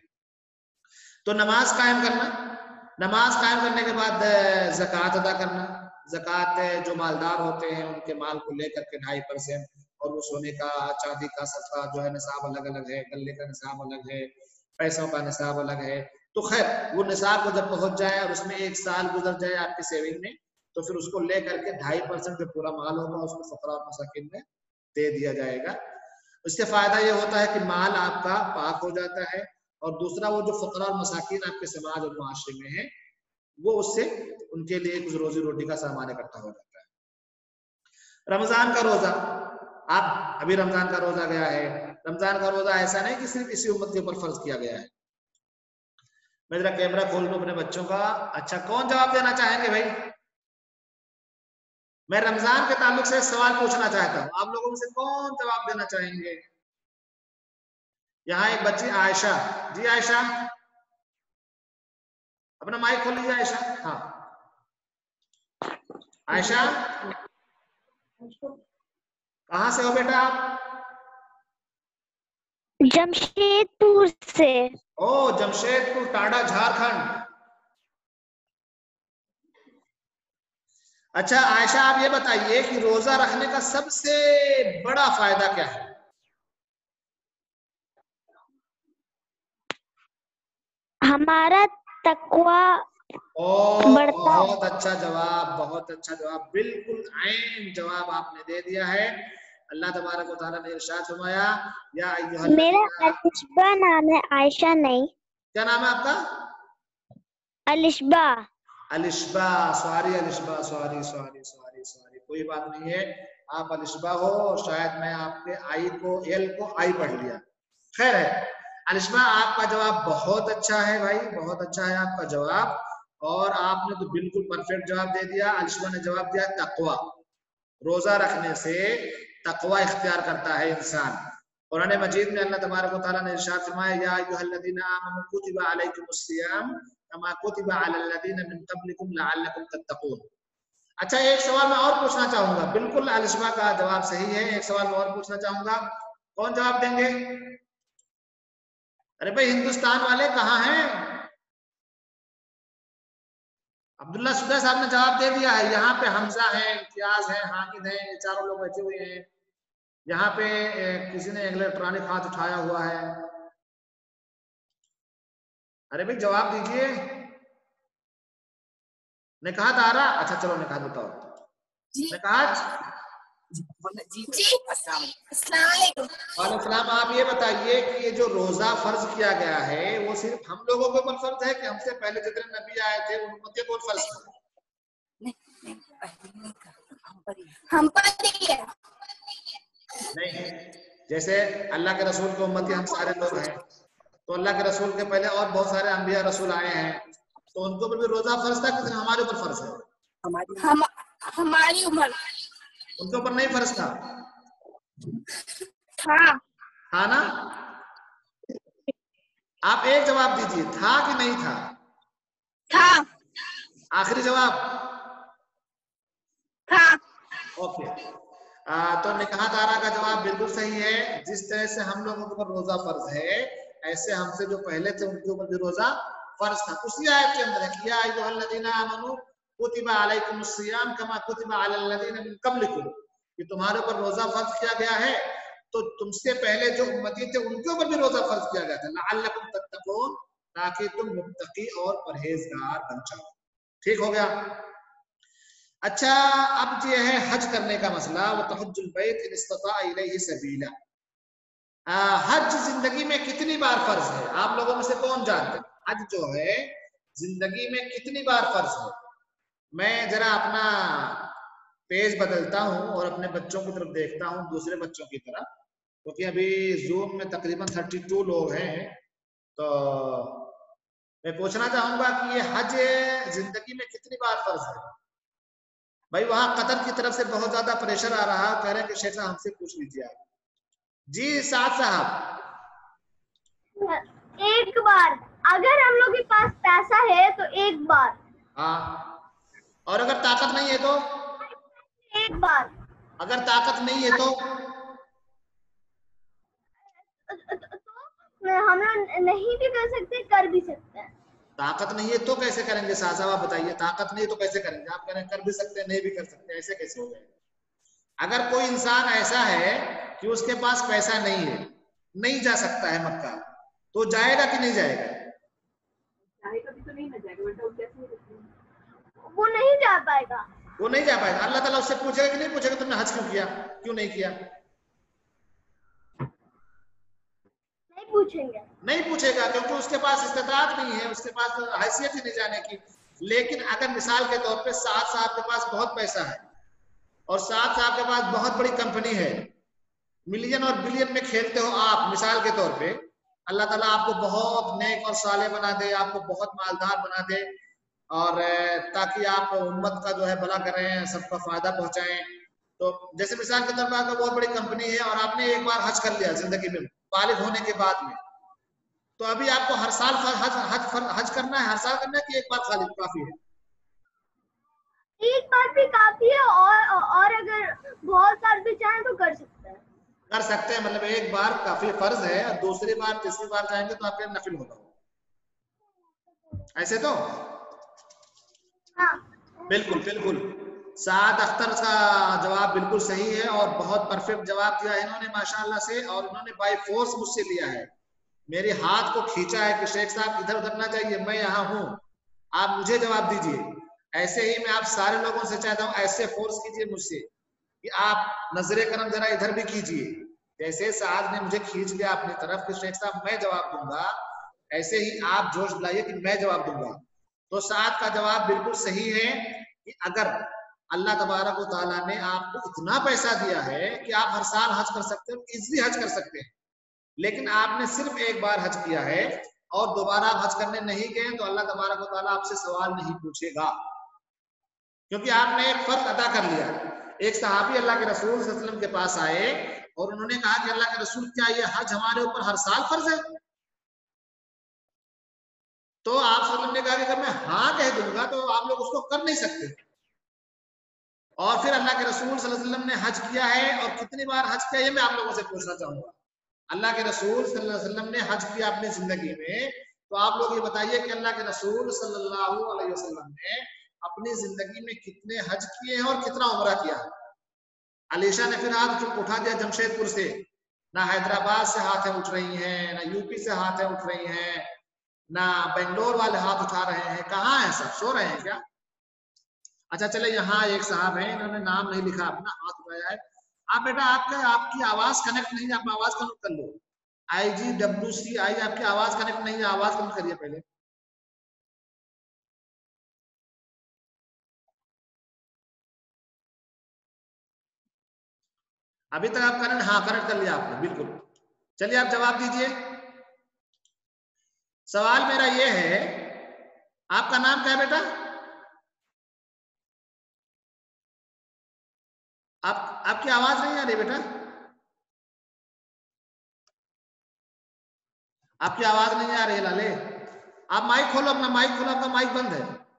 तो नमाज कायम करना, नमाज कायम करने के बाद ज़कात अदा करना। ज़कात जो मालदार होते हैं उनके माल को लेकर के 2.5%, और वो सोने का चांदी का सदका जो है निसाब अलग अलग है, गल्ले का निसाब अलग है, पैसों का निसाब अलग है। तो खैर वो निसाब को जब पहुंच जाए और उसमें 1 साल गुजर जाए आपके सेविंग में, तो फिर उसको लेकर के 2.5% जो पूरा माल होगा उसको फकरा और मसाकिन में दे दिया जाएगा। उससे फायदा ये होता है कि माल आपका पाक हो जाता है, और दूसरा वो जो फकरा और मसाकिन आपके समाज और मुआशरे में है वो उससे उनके लिए कुछ रोजी रोटी का सामान इकट्ठा हो जाता है। रमजान का रोजा, आप अभी रमजान का रोजा गया है। रमजान का रोजा ऐसा नहीं कि सिर्फ इसी उम्मत के ऊपर फर्ज किया गया है। मैं जरा कैमरा खोल दूं अपने बच्चों का। अच्छा, कौन जवाब देना चाहेंगे भाई? मैं रमजान के ताल्लुक से सवाल पूछना चाहता हूँ, आप लोगों में से कौन जवाब देना चाहेंगे? यहाँ एक बच्ची आयशा जी, आयशा अपना माइक खोल लीजिए। आयशा, हाँ आयशा कहाँ से हो बेटा आप?
जमशेदपुर से।
ओ जमशेदपुर, टांडा, झारखंड। अच्छा आयशा, आप ये बताइए कि रोजा रखने का सबसे बड़ा फायदा क्या है?
हमारा तकवा
और बहुत अच्छा जवाब, बहुत अच्छा जवाब, बिल्कुल ऐन जवाब आपने दे दिया है। अल्लाह तबारक व तआला ने इरशाद फरमाया, या अय्युहल
मेरा
लज़ीना,
अलिशबा नाम है, आयशा नहीं।
क्या नाम है आपका?
Alishba.
Alishba, sorry Alishba, sorry sorry sorry sorry, कोई बात नहीं है, आप अलिशबा हो, शायद मैं आपके आई को एल को आई पढ़ लिया। खैर है अलिशबा, आपका जवाब बहुत अच्छा है भाई, बहुत अच्छा है आपका जवाब, और आपने तो बिल्कुल परफेक्ट जवाब दे दिया। अलिशबा ने जवाब दिया तकवा, रोजा रखने से तकवा इख्तियार करता है इंसान। कुरान मजीद में अल्लाह तबारक व तआला ने इरशाद फरमाया, या अय्युहल्लज़ीना आमनू कुतिबा अलैकुमुस्सियाम कमा कुतिबा अलल लज़ीना मिन क़ब्लिकुम लअल्लकुम तत्तक़ून। अच्छा, एक सवाल मैं और पूछना चाहूंगा, बिल्कुल अलिशबा का जवाब सही है, एक सवाल मैं और पूछना चाहूंगा, कौन जवाब देंगे? अरे भाई हिंदुस्तान वाले कहाँ हैं? अब्दुल्ला सुदा साहब ने जवाब दे दिया है। यहाँ पे हमजा है, इम्तियाज है, हामिद है, ये चारों लोग बैठे हुए हैं। यहाँ पे किसी ने इलेक्ट्रॉनिक हाथ उठाया हुआ है। अरे भाई जवाब दीजिए। निकाह दारा, अच्छा चलो निकाह बताओ। निकाह
जी अस्सलाम वालेकुम।
वालेकुम। आप ये बताइए कि ये जो रोजा फर्ज किया गया है वो सिर्फ हम लोगों के ऊपर फर्ज है कि हमसे पहले जितने नबी आए थे उन उम्मत के ऊपर फर्ज था?
हम पर ही है।
नहीं, जैसे अल्लाह के रसूल के उम्मती हम सारे लोग हैं, तो अल्लाह के रसूल के पहले और बहुत सारे अंबिया रसूल आए हैं, तो उनके ऊपर भी रोजा फर्ज था कि हमारे ऊपर फर्ज है?
हमारी उम्र
उनके ऊपर नहीं फर्ज था? था ना? आप एक जवाब दीजिए, था कि नहीं था?
था।
आखिरी जवाब
था।
ओके। तो निकाह दारा का जवाब बिल्कुल सही है। जिस तरह से हम लोगों के ऊपर रोजा फर्ज है, ऐसे हमसे जो पहले थे उनके ऊपर भी रोजा फर्ज था। उसी आयत के अंदर है कि या अय्युहल्लज़ीना आमनू कुतिबा अलैकुमुस्सियाम कमा कुतिबा अलल लज़ीना मिन क़ब्लिकुम, कि तुम्हारे ऊपर रोजा फर्ज किया गया है तो तुमसे पहले जो उम्मती थे उनके ऊपर भी रोजा फर्ज किया गया था, लअल्लकुम तत्तकून, ताकि तुम मुत्तकी और परहेजगार बन जाओ। ठीक हो गया? अच्छा, अब ये है हज करने का मसला, वो तहज्जुल बैत इन इस्तता इलैहि सबीला। हज जिंदगी में कितनी बार फर्ज है? आप लोगों में से कौन जानते हैं हज जो है जिंदगी में कितनी बार फर्ज है? मैं जरा अपना पेज बदलता हूं और अपने बच्चों की तरफ देखता हूं, दूसरे बच्चों की तरफ, क्योंकि अभी जूम में तकरीबन 32 लोग हैं, तो मैं पूछना चाहूंगा कि ये हज जिंदगी में कितनी बार फर्ज है? भाई वहां कतर की तरफ से बहुत ज्यादा प्रेशर आ रहा है, कह रहे हैं कि शेख साहब हमसे पूछ लीजिए आप। जी साद साहब।
एक बार, अगर हम लोग के पास पैसा है तो एक बार।
हाँ, और अगर ताकत नहीं है तो?
एक बार।
अगर ताकत नहीं है तो
हम लोग नहीं भी कर सकते, कर भी सकते हैं।
ताकत नहीं है तो कैसे करेंगे? साहब आप बताइए, ताकत नहीं है तो कैसे करेंगे? आप कह रहे हैं कर भी सकते हैं, नहीं भी कर सकते, ऐसे कैसे हो गए? अगर कोई इंसान ऐसा है कि उसके पास पैसा नहीं है, नहीं जा सकता है मक्का, तो जाएगा कि नहीं जाएगा?
वो नहीं जा पाएगा।
वो नहीं जा पाएगा। अल्लाह ताला उससे पूछेगा कि नहीं पूछेगा तुमने हज क्यों किया, क्यों नहीं किया?
नहीं पूछेंगे।
नहीं पूछेगा, क्योंकि उसके पास इस्तेताअत नहीं है, उसके पास हैसियत ही नहीं जाने की। लेकिन अगर मिसाल के तौर पे साद साहब के पास बहुत पैसा है और साद साहब के पास बहुत बड़ी कंपनी है, मिलियन और बिलियन में खेलते हो आप, मिसाल के तौर पे अल्लाह ताला आपको बहुत नेक और साले बना दे, आपको बहुत मालदार बना दे, और ताकि आप उम्मत का जो है भला करें, सबका फायदा पहुंचाएं। तो जैसे मिसाल के तौर पर आपका बहुत बड़ी कंपनी है और आपने एक बार हज कर लिया जिंदगी में बालिग होने के बाद में, तो अभी आपको हर साल हज करना है, हर साल करना है कि एक बार खाली काफी है?
एक बार भी काफी है, और अगर बहुत साल भी चाहें तो कर सकते हैं।
कर सकते हैं, मतलब एक बार काफी फर्ज है और दूसरी बार तीसरी बार जाएंगे तो आपके नफिल होगा, ऐसे तो?
हाँ।
बिल्कुल बिल्कुल, साद अख्तर का जवाब बिल्कुल सही है और बहुत परफेक्ट जवाब दिया है इन्होंने माशाल्लाह से, और इन्होंने बाय फोर्स मुझसे लिया है, मेरे हाथ को खींचा है कि शेख साहब इधर उधर ना जाइए, मैं यहाँ हूँ, आप मुझे जवाब दीजिए। ऐसे ही मैं आप सारे लोगों से चाहता हूँ ऐसे फोर्स कीजिए मुझसे कि आप नजरे करम जरा इधर भी कीजिए। जैसे साद ने मुझे खींच लिया अपनी तरफ कि शेख साहब मैं जवाब दूंगा, ऐसे ही आप जोश दिलाइए कि मैं जवाब दूंगा। तो साद का जवाब बिल्कुल सही है कि अगर अल्लाह तबारक व तआला ने आपको इतना पैसा दिया है कि आप हर साल हज कर सकते हो, इजीली हज कर सकते हैं, लेकिन आपने सिर्फ एक बार हज किया है और दोबारा आप हज करने नहीं गए, तो अल्लाह तबारक व तआला आपसे सवाल नहीं पूछेगा, क्योंकि आपने एक फर्ज अदा कर लिया। एक सहाबी अल्लाह के रसूल सल्लल्लाहु अलैहि वसल्लम के पास आए और उन्होंने कहा कि अल्लाह के रसूल, क्या ये हज हमारे ऊपर हर साल फर्ज है? तो आप सल्लल्लाहु अलैहि वसल्लम ने कहा कि अगर मैं हाँ कह दूंगा तो आप लोग उसको कर नहीं सकते। और फिर अल्लाह के रसूल सल्लल्लाहु अलैहि वसल्लम ने हज किया है और कितनी बार हज किया, ये मैं आप लोगों से पूछना चाहूंगा। अल्लाह के रसूल सल्लल्लाहु अलैहि वसल्लम ने हज किया अपनी जिंदगी में, तो आप लोग ये बताइए कि अल्लाह के रसूल सल्लल्लाहु अलैहि वसल्लम ने अपनी जिंदगी में कितने हज किए हैं और कितना उम्रा किया है? अलीशा ने फिर हाथ उठा दिया जमशेदपुर से, ना हैदराबाद से हाथें उठ रही हैं, ना यूपी से हाथें उठ रही हैं, ना बेंगलोर वाले हाथ उठा रहे हैं। कहाँ है सब, सो रहे हैं क्या? अच्छा चले, यहाँ एक साहब हैं, इन्होंने नाम नहीं लिखा, अपना हाथ उठाया है। आप बेटा आपकी आवाज कनेक्ट नहीं है, आप आवाज कनेक्ट कर लो। IGWCI आपकी आवाज कनेक्ट नहीं है, आवाज कनेक्ट करिए पहले। अभी तक आप कनेक्ट, हाँ कनेक्ट कर लिया आपने, बिल्कुल। चलिए आप जवाब दीजिए। सवाल मेरा ये है, आपका नाम क्या है बेटा? आपकी आवाज नहीं आ रही बेटा, आपकी आवाज नहीं आ रही है लाले। आप माइक खोलो, अपना माइक खोलो, आपका माइक बंद है,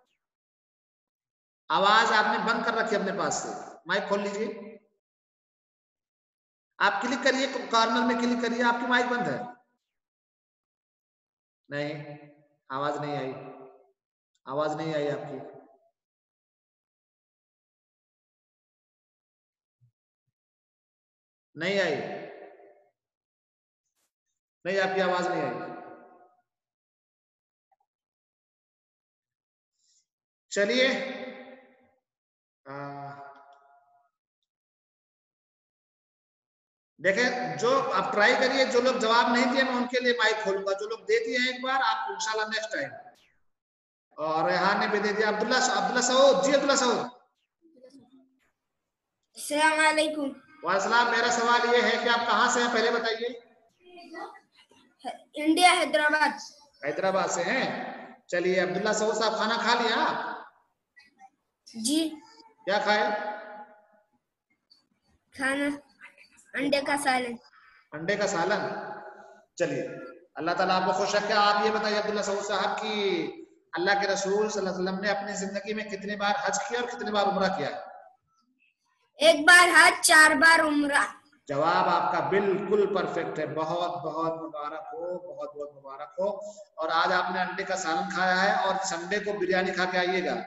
आवाज आपने बंद कर रखी है अपने पास से। माइक खोल लीजिए, आप क्लिक करिए, कॉर्नर में क्लिक करिए, आपकी माइक बंद है। नहीं, आवाज नहीं आई, आवाज नहीं आई आपकी। नहीं आई, नहीं आपकी आवाज नहीं आई। चलिए देखें, जो आप ट्राई करिए, जो लोग जवाब नहीं दिए मैं उनके लिए माइक खोलूंगा, जो लोग दे दिए एक बार आप इंशाल्लाह नेक्स्ट टाइम। और रेहान ने भी दे दिया। अब्दुल्ला सऊद जी, अब्दुल्ला सऊद।
अस्सलाम वालेकुम।
वालेकुम। मेरा सवाल ये है कि आप कहाँ से हैं पहले बताइए।
इंडिया, हैदराबाद।
हैदराबाद से हैं। चलिए अब्दुल्ला सऊद साहब, खाना खा लिया आप?
जी।
क्या खाए?
खाना अंडे का सालन।
अंडे का सालन। चलिए अल्लाह ताला आपको खुश रखे। आप ये बताइए अब्दुल्ला सऊद साहब कि अल्लाह के रसूल सल्लल्लाहु अलैहि वसल्लम ने अपनी जिंदगी में कितनी बार हज किया और कितनी बार उम्रा किया?
एक बार हज, 4 बार उम्रा।
जवाब आपका बिल्कुल परफेक्ट है। बहुत बहुत मुबारक हो, बहुत बहुत मुबारक हो। और आज आपने अंडे का सालन खाया है और संडे को बिरयानी खा के आइएगा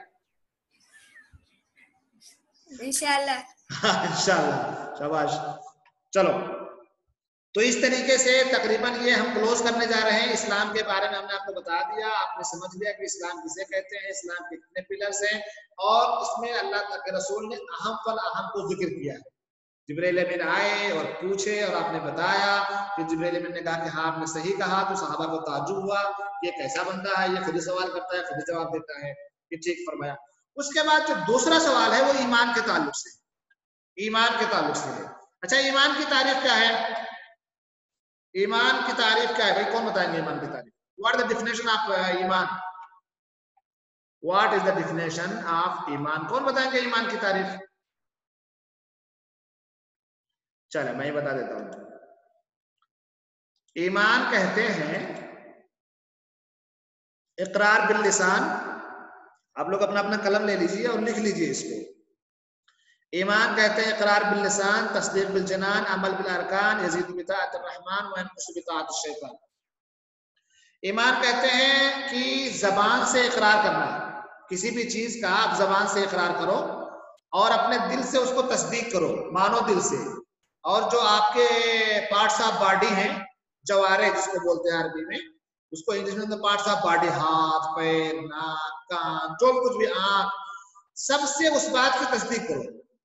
इंशाल्लाह।
इंशाल्लाह, शाबाश। चलो, तो इस तरीके से तकरीबन ये हम क्लोज करने जा रहे हैं। इस्लाम के बारे में हमने आपको बता दिया, आपने समझ लिया कि इस्लाम किसे कहते हैं, इस्लाम के कितने पिलर्स हैं, और इसमें अल्लाह के रसूल ने अहम फल अहम को जिक्र किया है। जिब्रील अमीन आए और पूछे और आपने बताया कि जिब्रील अमीन ने कहा कि हाँ आपने सही कहा, तो सहाबा को ताज्जुब हुआ, ये कैसा बंदा है, ये खुद ही सवाल करता है, खुद ही जवाब देता है, कि ठीक फरमाया। उसके बाद जो दूसरा सवाल है वो ईमान के ताल्लुक से, ईमान के ताल्लुक से है। अच्छा, ईमान की तारीफ क्या है? ईमान की तारीफ क्या है भाई, कौन बताएंगे ईमान की तारीफ? What is the definition of ईमान? What is the definition of ईमान? कौन बताएंगे ईमान की तारीफ? चलो मैं ही बता देता हूं। ईमान कहते हैं इकरार बिल लिसान। आप लोग अपना अपना कलम ले लीजिए और लिख लीजिए इसको। ईमान कहते हैं इकरार बिल लिसान, तस्दीक बिल जनान, अमल बिल अरकान, यजीदु बिताअतिर रहमान व यनकुसु बिताअतिश शैतान। ईमान कहते हैं कि जबान से इकरार करना, किसी भी चीज का आप जबान से इकरार करो और अपने दिल से उसको तस्दीक करो, मानो दिल से। और जो आपके पार्ट्स ऑफ बॉडी हैं, जवारे जिसको बोलते हैं अरबी में, उसको इंग्लिश में पार्ट्स ऑफ बॉडी, हाथ, पैर, नाक, कान, जो कुछ भी, आंख, सबसे उस बात की तस्दीक करो।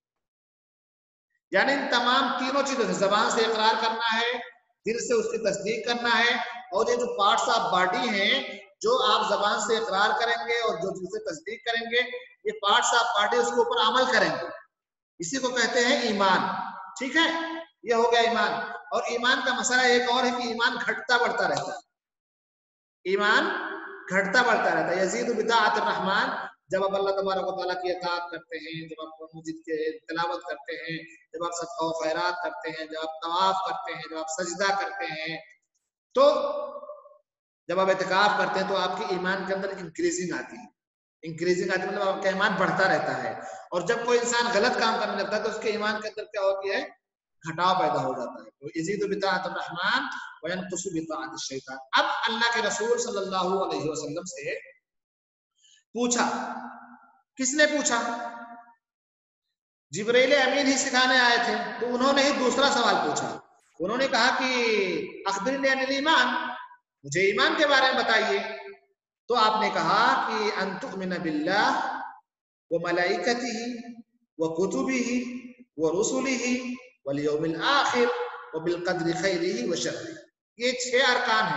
यानी इन तमाम तीनों चीजों से, जबान से इकरार करना है, दिल से उसकी तस्दीक करना है, और ये जो पार्ट्स ऑफ बॉडी हैं जो आप जबान से इकरार करेंगे और जो दिल से तस्दीक करेंगे, ये पार्ट्स ऑफ बॉडी उसके ऊपर अमल करेंगे, इसी को कहते हैं ईमान। ठीक है, ये हो गया ईमान। और ईमान का मसला एक और है कि ईमान घटता बढ़ता रहता है, ईमान घटता बढ़ता रहता है। यजीदु बिताअत रहमान, जब आप अल्लाह तबारक व तआला की इताअत करते हैं, जब आप मस्जिद के तिलावत करते हैं, जब आप सदका व खैरात करते हैं, जब आप तवाफ करते हैं, जब आप सजदा करते हैं, तो जब आप इतिकाफ करते हैं, तो आपके ईमान के अंदर इंक्रीजिंग आती है। इंक्रीजिंग आती है मतलब आपका ईमान बढ़ता रहता है। और जब कोई इंसान गलत काम करने लगता है तो उसके ईमान के अंदर क्या होती है, घटाव पैदा हो जाता है। तो यजीदु बिताअत रहमान व यनकुसु बिताअत शैतान। अब अल्लाह के रसूल सल्लल्लाहु अलैहि वसल्लम से पूछा, किसने पूछा? जिब्रील अमीन ही सिखाने आए थे, तो उन्होंने ही दूसरा सवाल पूछा। उन्होंने कहा कि अखबिरनी अनिल ईमान, मुझे ईमान के बारे में बताइए। तो आपने कहा कि अन तुमिन बिल्लाह व मलाइकतिही व कुतुबिही व रुसुलिही वल यौमिल आखिर व बिल कद्रि खैरिही व शर्रिही। ये 6 अरकान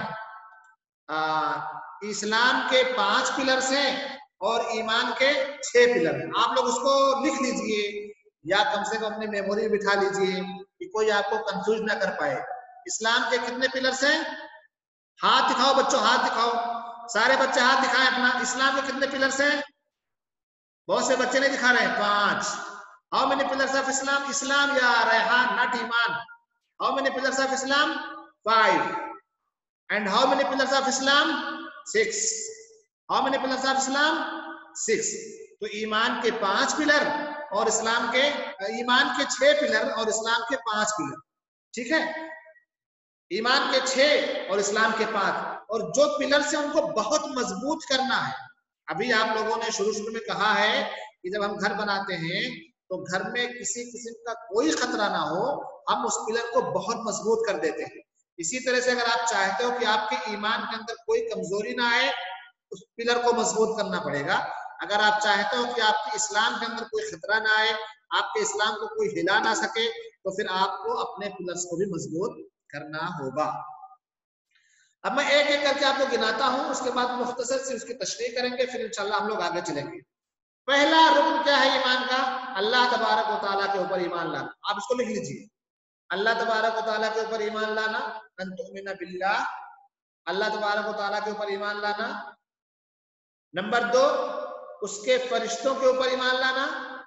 हैं। इस्लाम के 5 पिलर्स हैं और ईमान के 6 पिलर हैं। आप लोग उसको लिख लीजिए या कम से कम अपनी मेमोरी में बिठा लीजिए कि कोई आपको कंफ्यूज ना कर पाए। इस्लाम के कितने पिलर्स हैं? हाथ दिखाओ बच्चों, हाथ दिखाओ, सारे बच्चे हाथ दिखाएं अपना। इस्लाम के कितने पिलर्स हैं? बहुत से बच्चे नहीं दिखा रहे हैं। 5। How many pillars of Islam? Islam या रेहान, नॉट ईमान। How many pillars of Islam? 5. And how many pillars of Islam? 6. How many pillars of Islam? 6। तो ईमान के 5 पिलर और इस्लाम के, ईमान के 6 पिलर और इस्लाम के 5 पिलर। ठीक है, ईमान के 6 और इस्लाम के 5। और जो पिलर से उनको बहुत मजबूत करना है। अभी आप लोगों ने शुरू में कहा है कि जब हम घर बनाते हैं तो घर में किसी किस्म का कोई खतरा ना हो, हम उस पिलर को बहुत मजबूत कर देते हैं। इसी तरह से अगर आप चाहते हो कि आपके ईमान के अंदर कोई कमजोरी ना आए, उस पिलर को मजबूत करना पड़ेगा। अगर आप चाहते हो कि आपके इस्लाम के अंदर कोई खतरा ना आए, आपके इस्लाम को कोई हिला ना सके, तो फिर आपको अपने पिलर्स को भी मजबूत करना होगा। अब मैं एक एक करके आपको गिनाता हूं, उसके बाद मुख्तसर से उसकी तशरीह करेंगे, फिर इंशाल्लाह हम लोग आगे चलेंगे। पहला रुकन क्या है ईमान का? अल्लाह तबारक व तआला के ऊपर ईमान लाना। आप इसको लिख लीजिए, अल्लाह तबारक व तआला के ऊपर ईमान लाना। अन तुमिना बिल्लाह, अल्लाह तबारक व तआला के ऊपर ईमान लाना। नंबर 2, उसके फरिश्तों के ऊपर ईमान लाना।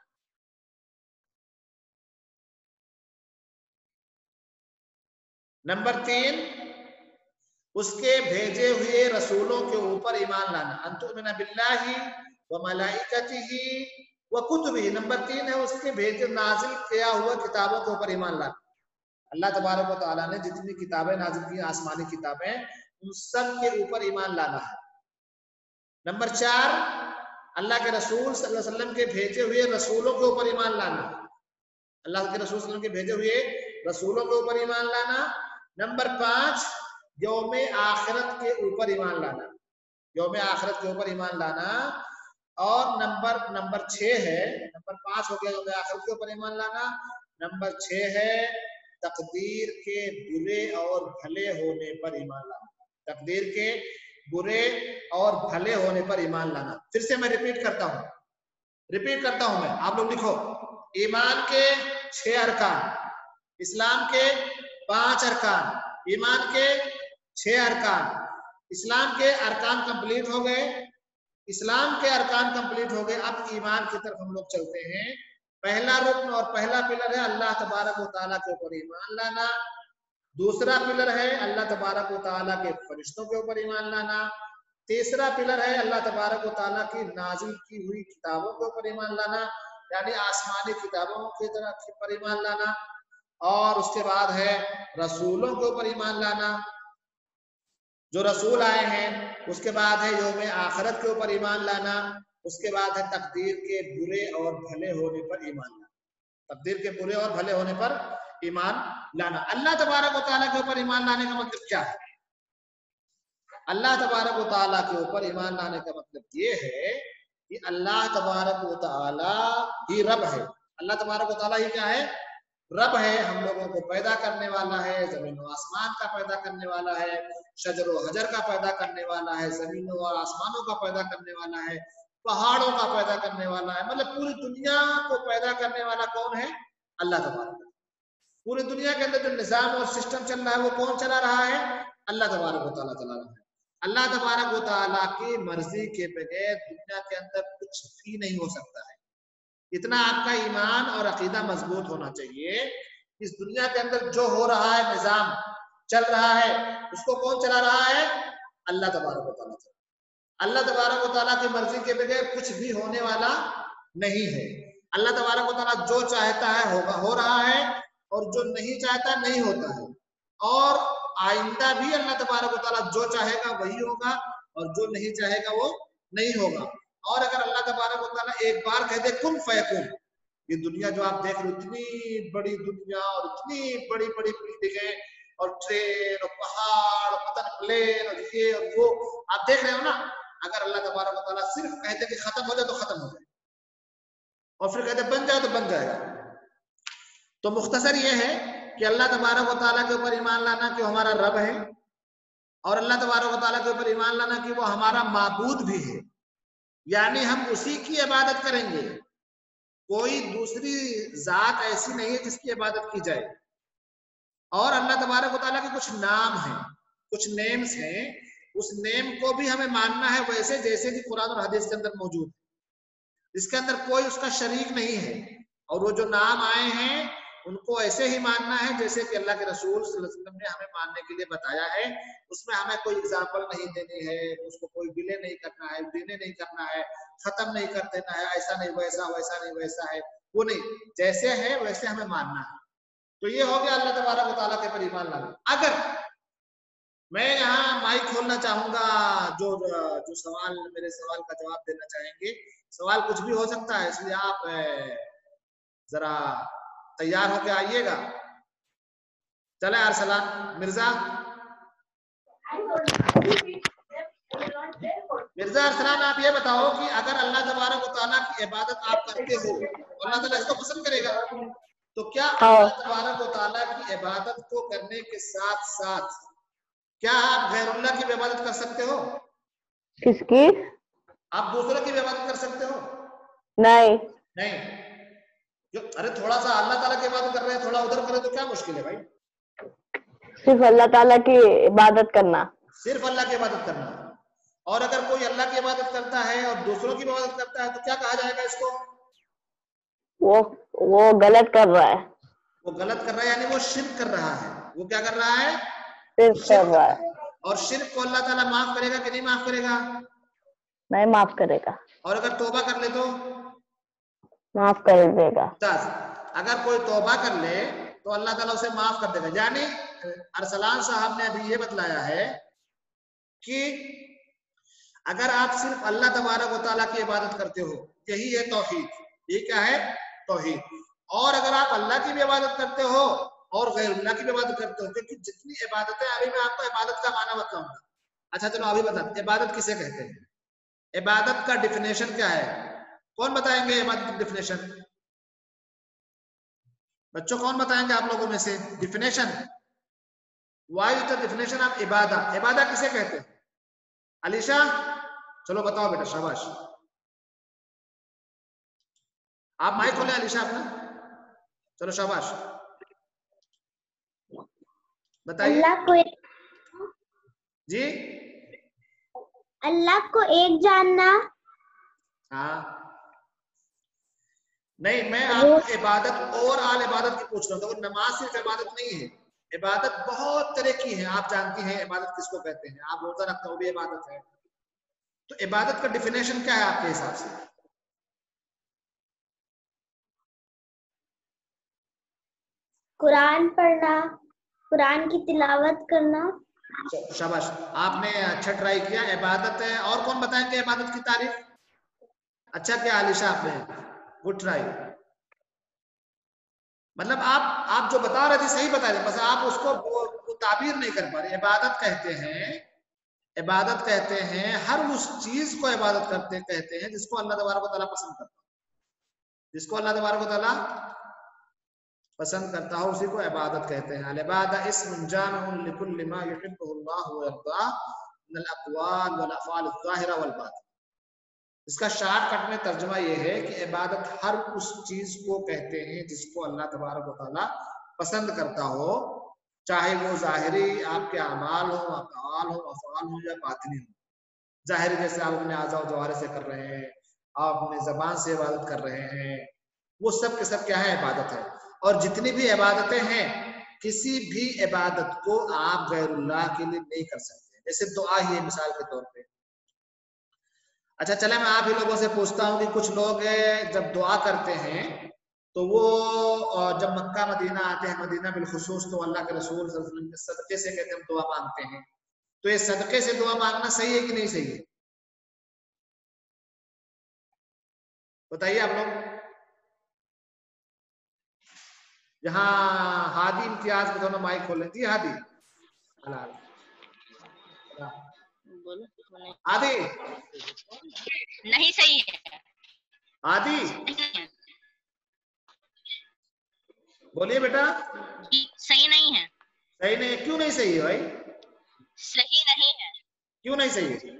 नंबर 3, उसके भेजे हुए रसूलों के ऊपर ईमान लाना। अन तुमिना बिल्लाहि व मलाइकतिही व कुतुबिही। नंबर 3 है उसके भेजे नाजिल किया हुआ किताबों के ऊपर ईमान लाना। अल्लाह तबारक व तआला ने जितनी किताबें नाजिल की, आसमानी किताबें, उन सब के ऊपर ईमान लाना है। नंबर 4, अल्लाह के रसूल सल्लल्लाहु अलैहि वसल्लम के भेजे हुए रसूलों के ऊपर ईमान लाना। अल्लाह के रसूल सल्लल्लाहु अलैहि वसल्लम के भेजे हुए रसूलों के ऊपर ईमान लाना। नंबर 5, यौम आखिरत के ऊपर ईमान लाना। यौम आखिरत के ऊपर ईमान लाना। और नंबर 6 है, नंबर 5 हो गया यौम आखिरत के ऊपर ईमान लाना। नंबर 6 है तकदीर के बुरे और भले होने पर ईमान लाना। तकदीर के बुरे और भले होने पर ईमान लाना। फिर से मैं रिपीट करता हूं मैं, आप लोग लिखो। ईमान के 6 अरकान, इस्लाम के 5 अरकान, ईमान के 6 अरकान। इस्लाम के अरकान कंप्लीट हो गए, इस्लाम के अरकान कंप्लीट हो गए। अब ईमान की तरफ हम लोग चलते हैं। पहला रुकन और पहला पिलर है अल्लाह तबारक व तआला के ऊपर ईमान लाना। दूसरा पिलर है अल्लाह तबारक व तआला के फरिश्तों के ऊपर ईमान लाना। तीसरा पिलर है अल्लाह तबारक व तआला की नाजिल की हुई किताबों के ऊपर ईमान लाना, यानी आसमानी किताबों की तरफ पर ईमान लाना। और उसके बाद है रसूलों के ऊपर ईमान लाना, जो रसूल आए हैं। उसके बाद है यौम आखिरत के ऊपर ईमान लाना। उसके बाद है तकदीर के बुरे और भले होने पर ईमान लाना। तकदीर के बुरे और भले होने पर ईमान लाना। अल्लाह तबारक व तआला के ऊपर ईमान लाने का मतलब क्या है? अल्लाह तबारक व तआला के ऊपर ईमान लाने का मतलब ये है कि अल्लाह तबारक व तआला ही रब है। अल्लाह तबारक व तआला ही क्या है? रब है। हम लोगों को पैदा करने वाला है, जमीन और आसमान का पैदा करने वाला है, शजर व हजर का पैदा करने वाला है, जमीनों और आसमानों का पैदा करने वाला है, पहाड़ों का पैदा करने वाला है। मतलब पूरी दुनिया को पैदा करने वाला कौन है? अल्लाह तबारक। पूरी दुनिया के अंदर जो निजाम और सिस्टम चल रहा है वो कौन चला रहा है? अल्लाह तबारक व तआला चला रहा है। अल्लाह तबारक व तआला की मर्जी के बगैर दुनिया के अंदर कुछ भी नहीं हो सकता है। इतना आपका ईमान और अकीदा मजबूत होना चाहिए। इस दुनिया के अंदर जो हो रहा है, निजाम चल रहा है, उसको कौन चला रहा है? अल्लाह तबारक व तआला। अल्लाह तबारक व तआला की मर्जी के बगैर कुछ भी होने वाला नहीं है। अल्लाह तबारक व तआला जो चाहता है होगा, हो रहा है, और जो नहीं चाहता नहीं होता है। और आइंदा भी अल्लाह तबारक व तआला जो चाहेगा वही होगा, और जो नहीं चाहेगा वो नहीं होगा। और अगर अल्लाह तबारक व तआला एक बार कह दे कुन फयकुन, ये दुनिया जो आप देख रहे हो, इतनी बड़ी दुनिया और इतनी बड़ी बड़ी बिल्डिंगें और ट्रेन और पहाड़ और पता नहीं प्लेन और ये और वो आप देख रहे हो ना, अगर अल्लाह तबारक व तआला सिर्फ कहते कि खत्म हो जाए तो खत्म हो जाए, और फिर कहते बन जाए तो बन जाएगा। तो मुख्तसर ये है कि अल्लाह तबारक व तआला के ऊपर ईमान लाना कि वो हमारा रब है, और अल्लाह तबारक व तआला के ऊपर ईमान लाना कि वो हमारा माबूद भी है, यानी हम उसी की इबादत करेंगे। कोई दूसरी जात ऐसी नहीं है जिसकी इबादत की जाए। और अल्लाह तबारक व तआला के कुछ नाम हैं, कुछ नेम्स हैं, उस नेम को भी हमें मानना है वैसे जैसे कि कुरान और हदीस के अंदर मौजूद है। इसके अंदर कोई उसका शरीक नहीं है। और वो जो नाम आए हैं उनको ऐसे ही मानना है जैसे कि अल्लाह के रसूल सल्लल्लाहु अलैहि वसल्लम ने हमें मानने के लिए बताया है। उसमें हमें कोई एग्जाम्पल नहीं देनी है, उसको कोई डिले नहीं करना है, डिले नहीं करना है, खत्म नहीं कर देना है, ऐसा नहीं वैसा, वैसा नहीं वैसा है, वो नहीं, जैसे है वैसे हमें मानना है। तो ये हो गया अल्लाह तबारक व तआला के ऊपर ईमान लाना। अगर मैं यहाँ माइक खोलना चाहूंगा, जो सवाल, मेरे सवाल का जवाब देना चाहेंगे, सवाल कुछ भी हो सकता है, इसलिए आप जरा तैयार होके आइएगा। चले अरसलान मिर्जा, मिर्जा अरसलान आप ये बताओ कि अगर अल्लाह तबारक व तआला की इबादत आप करते हो, अल्लाह ताला इसको पसंद करेगा, तो क्या अल्लाह तबारक व तआला की इबादत को करने के साथ साथ क्या आप गैरुल्लाह की इबादत कर सकते हो?
किसकी?
आप दूसरों की इबादत कर सकते हो?
नहीं।
नहीं। जो अरे थोड़ा सा अल्लाह ताला की इबादत कर रहे हैं, थोड़ा उधर करें तो क्या मुश्किल है भाई?
सिर्फ अल्लाह ताला की इबादत करना,
सिर्फ अल्लाह की इबादत करना। और अगर कोई अल्लाह की इबादत करता है और दूसरों की इबादत करता है तो क्या कहा जाएगा इसको?
वो गलत कर रहा है।
वो गलत कर रहा है, यानी वो शिर्क कर रहा है। वो क्या कर रहा है?
सिर्फ कर रहा है।
और शिर्क को अल्लाह ताला माफ करेगा कि नहीं माफ करेगा?
नहीं माफ करेगा।
और अगर तौबा कर ले तो
माफ कर देगा।
अगर कोई तौबा कर ले तो अल्लाह ताला उसे माफ कर देगा। यानी अरसलान साहब ने अभी ये बतलाया है कि अगर आप सिर्फ अल्लाह तबारक व तआला की इबादत करते हो, यही है तौहीद। ये क्या है? तौहीद। और अगर आप अल्लाह की भी इबादत करते हो और गैरुल्लाह की भी इबादत करते हो, क्योंकि जितनी इबादतें, अभी मैं आपको इबादत का माना बताऊंगा। अच्छा चलो अभी बताते, इबादत किसे कहते हैं? इबादत का डिफिनेशन क्या है? कौन बताएंगे इबादत की डिफिनेशन? बच्चों कौन बताएंगे आप लोगों में से definition? What is the definition of इबादत? इबादत किसे कहते हैं? अलीशा चलो बताओ बेटा, शाबाश। आप माइक खोले अलीशा अपना, चलो शाबाश बताइए।
अल्लाह को
जी
अल्लाह को एक जानना।
हाँ नहीं, मैं आपको इबादत और आल इबादत की पूछ रहा हूँ। तो नमाज सिर्फ इबादत नहीं है, इबादत बहुत तरह की है। आप जानती हैं इबादत किसको कहते हैं? आप रोजा रखते हो भी इबादत है। तो इबादत का डिफिनेशन क्या है आपके हिसाब से?
कुरान पढ़ना, कुरान की तिलावत करना।
शाबाश, आपने अच्छा ट्राई किया। इबादत है। और कौन बताएंगे इबादत की तारीफ? अच्छा क्या अलीशा, आपने गुड ट्राई। मतलब आप जो बता रहे थे सही बता रहे, बस आप उसको ताबीर नहीं कर पा रहे। इबादत कहते हैं इबादत कहते हैं हर उस चीज को इबादत करते कहते हैं जिसको अल्लाह तबारक व तआला पसंद करता है, जिसको अल्लाह तबारक व तआला पसंद करता हो उसी को इबादत कहते हैं। अल इबादा इस्मुन जामिउन लिकुल्लि मा युहिब्बुहुल्लाहु व यर्दा मिनल अक़वाल वल अफ़आल अज़-ज़ाहिरा वल बातिन। इसका शॉर्टकट में तर्जुमा ये है कि इबादत हर उस चीज को कहते हैं जिसको अल्लाह तबारक व तआला पसंद करता हो, चाहे वो जाहिरी आपके अमाल हो, अक़वाल हो, अफ़आल हो या बातिनी हो। जाहिरी जैसे आप अपने आज़ा व जवारे से कर रहे हैं, आप अपने जबान से इबादत कर रहे हैं, वो सब के सब क्या है? इबादत है। और जितनी भी इबादतें हैं, किसी भी इबादत को आप गैरुल्लाह के लिए नहीं कर सकते। जैसे दुआ ही है मिसाल के तौर पे। अच्छा चले मैं आप ही लोगों से पूछता हूँ कि कुछ लोग जब दुआ करते हैं तो वो जब मक्का मदीना आते हैं, मदीना बिलखुसूस, तो अल्लाह के रसूल सल्लल्लाहु अलैहि वसल्लम के सदके से कहते हैं हम दुआ मांगते हैं। तो ये सदके से दुआ मांगना सही है कि नहीं सही है? बताइए आप लोग। यहाँ हादी इम्तियाज में दोनों माइक खोलें। जी हादी, आदि
नहीं सही है।
आदि बोलिए बेटा।
सही नहीं है।
सही नहीं है? क्यों नहीं सही है भाई?
सही नहीं है।
क्यों नहीं सही है?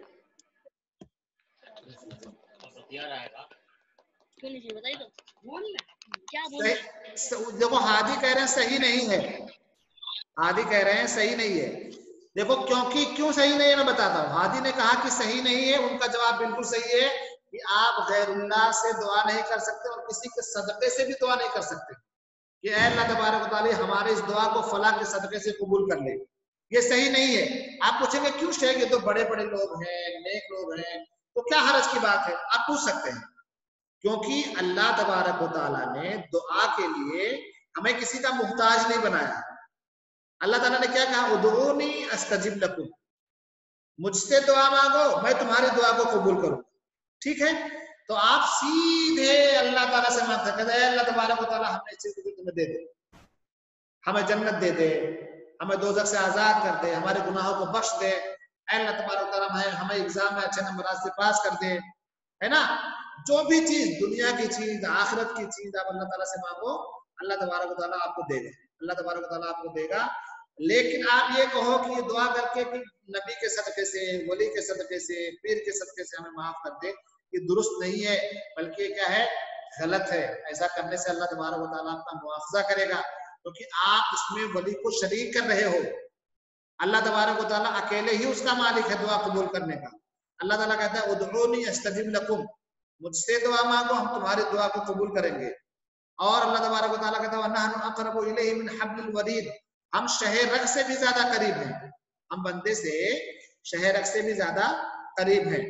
क्यों नहीं बताइए तो। क्या बोल
देखो हादी कह रहे हैं सही नहीं है, हादी कह रहे हैं सही नहीं है। देखो क्योंकि क्यों सही नहीं है मैं बताता हूँ। हादी ने कहा कि सही नहीं है, उनका जवाब बिल्कुल सही है कि आप गैरुल्लाह से दुआ नहीं कर सकते और किसी के सदके से भी दुआ नहीं कर सकते कि ऐ अल्लाह तबारक व तआला हमारे इस दुआ को फलां के सदके से कबूल कर ले। ये सही नहीं है। आप पूछेंगे क्यों शेख, ये तो बड़े बड़े लोग हैं, नेक लोग हैं, तो क्या हर्ज की बात है? आप पूछ सकते हैं। क्योंकि अल्लाह तबारक व तआला ने दुआ के लिए हमें किसी का मुहताज नहीं बनाया। अल्लाह ताला ने क्या कहा? उदऊनी अस्तजिब लकुम, मुझसे दुआ मांगो मैं तुम्हारी दुआ को कबूल करूंगा। ठीक है, तो आप सीधे अल्लाह ताला से मांग सकते हैं अल्लाह तबारक व तआला हमें इस चीज को तुम्हें दे दे, हमें जन्नत दे दे, हमें दोजख से आजाद कर दे, हमारे गुनाहों को बख्श दे, अल्लाह तबारक व तआला हमें एग्जाम में अच्छे नंबर से पास कर दे, है ना। जो भी चीज, दुनिया की चीज, आखिरत की चीज आप अल्लाह ताला से मांगो, अल्लाह तबारक व तआला आपको देगा, अल्लाह तबारक व तआला आपको देगा। लेकिन आप ये कहो कि ये दुआ करके कि नबी के सदके से, वली के सदके से, पीर के सदके से हमें माफ कर दे, ये दुरुस्त नहीं है, बल्कि क्या है? गलत है। ऐसा करने से अल्लाह तबारक व तआला आपका मुआवजा करेगा, क्योंकि आप उसमें वली को शरीक कर रहे हो। अल्लाह तबारक व तआला अकेले ही उसका मालिक है दुआ कबूल करने का। अल्लाह ताला कहता है उदऊनी अस्तजिब लकुम, मुझसे दुआ मांगो हम तुम्हारी दुआ को कबूल करेंगे। और अल्लाह तबारक व तआला कहता है वनहनु अक़रबु इलैहि मिन हब्लिल वरीद, हम शहर से भी ज्यादा करीब हैं, हम बंदे से शहर से भी ज्यादा करीब हैं।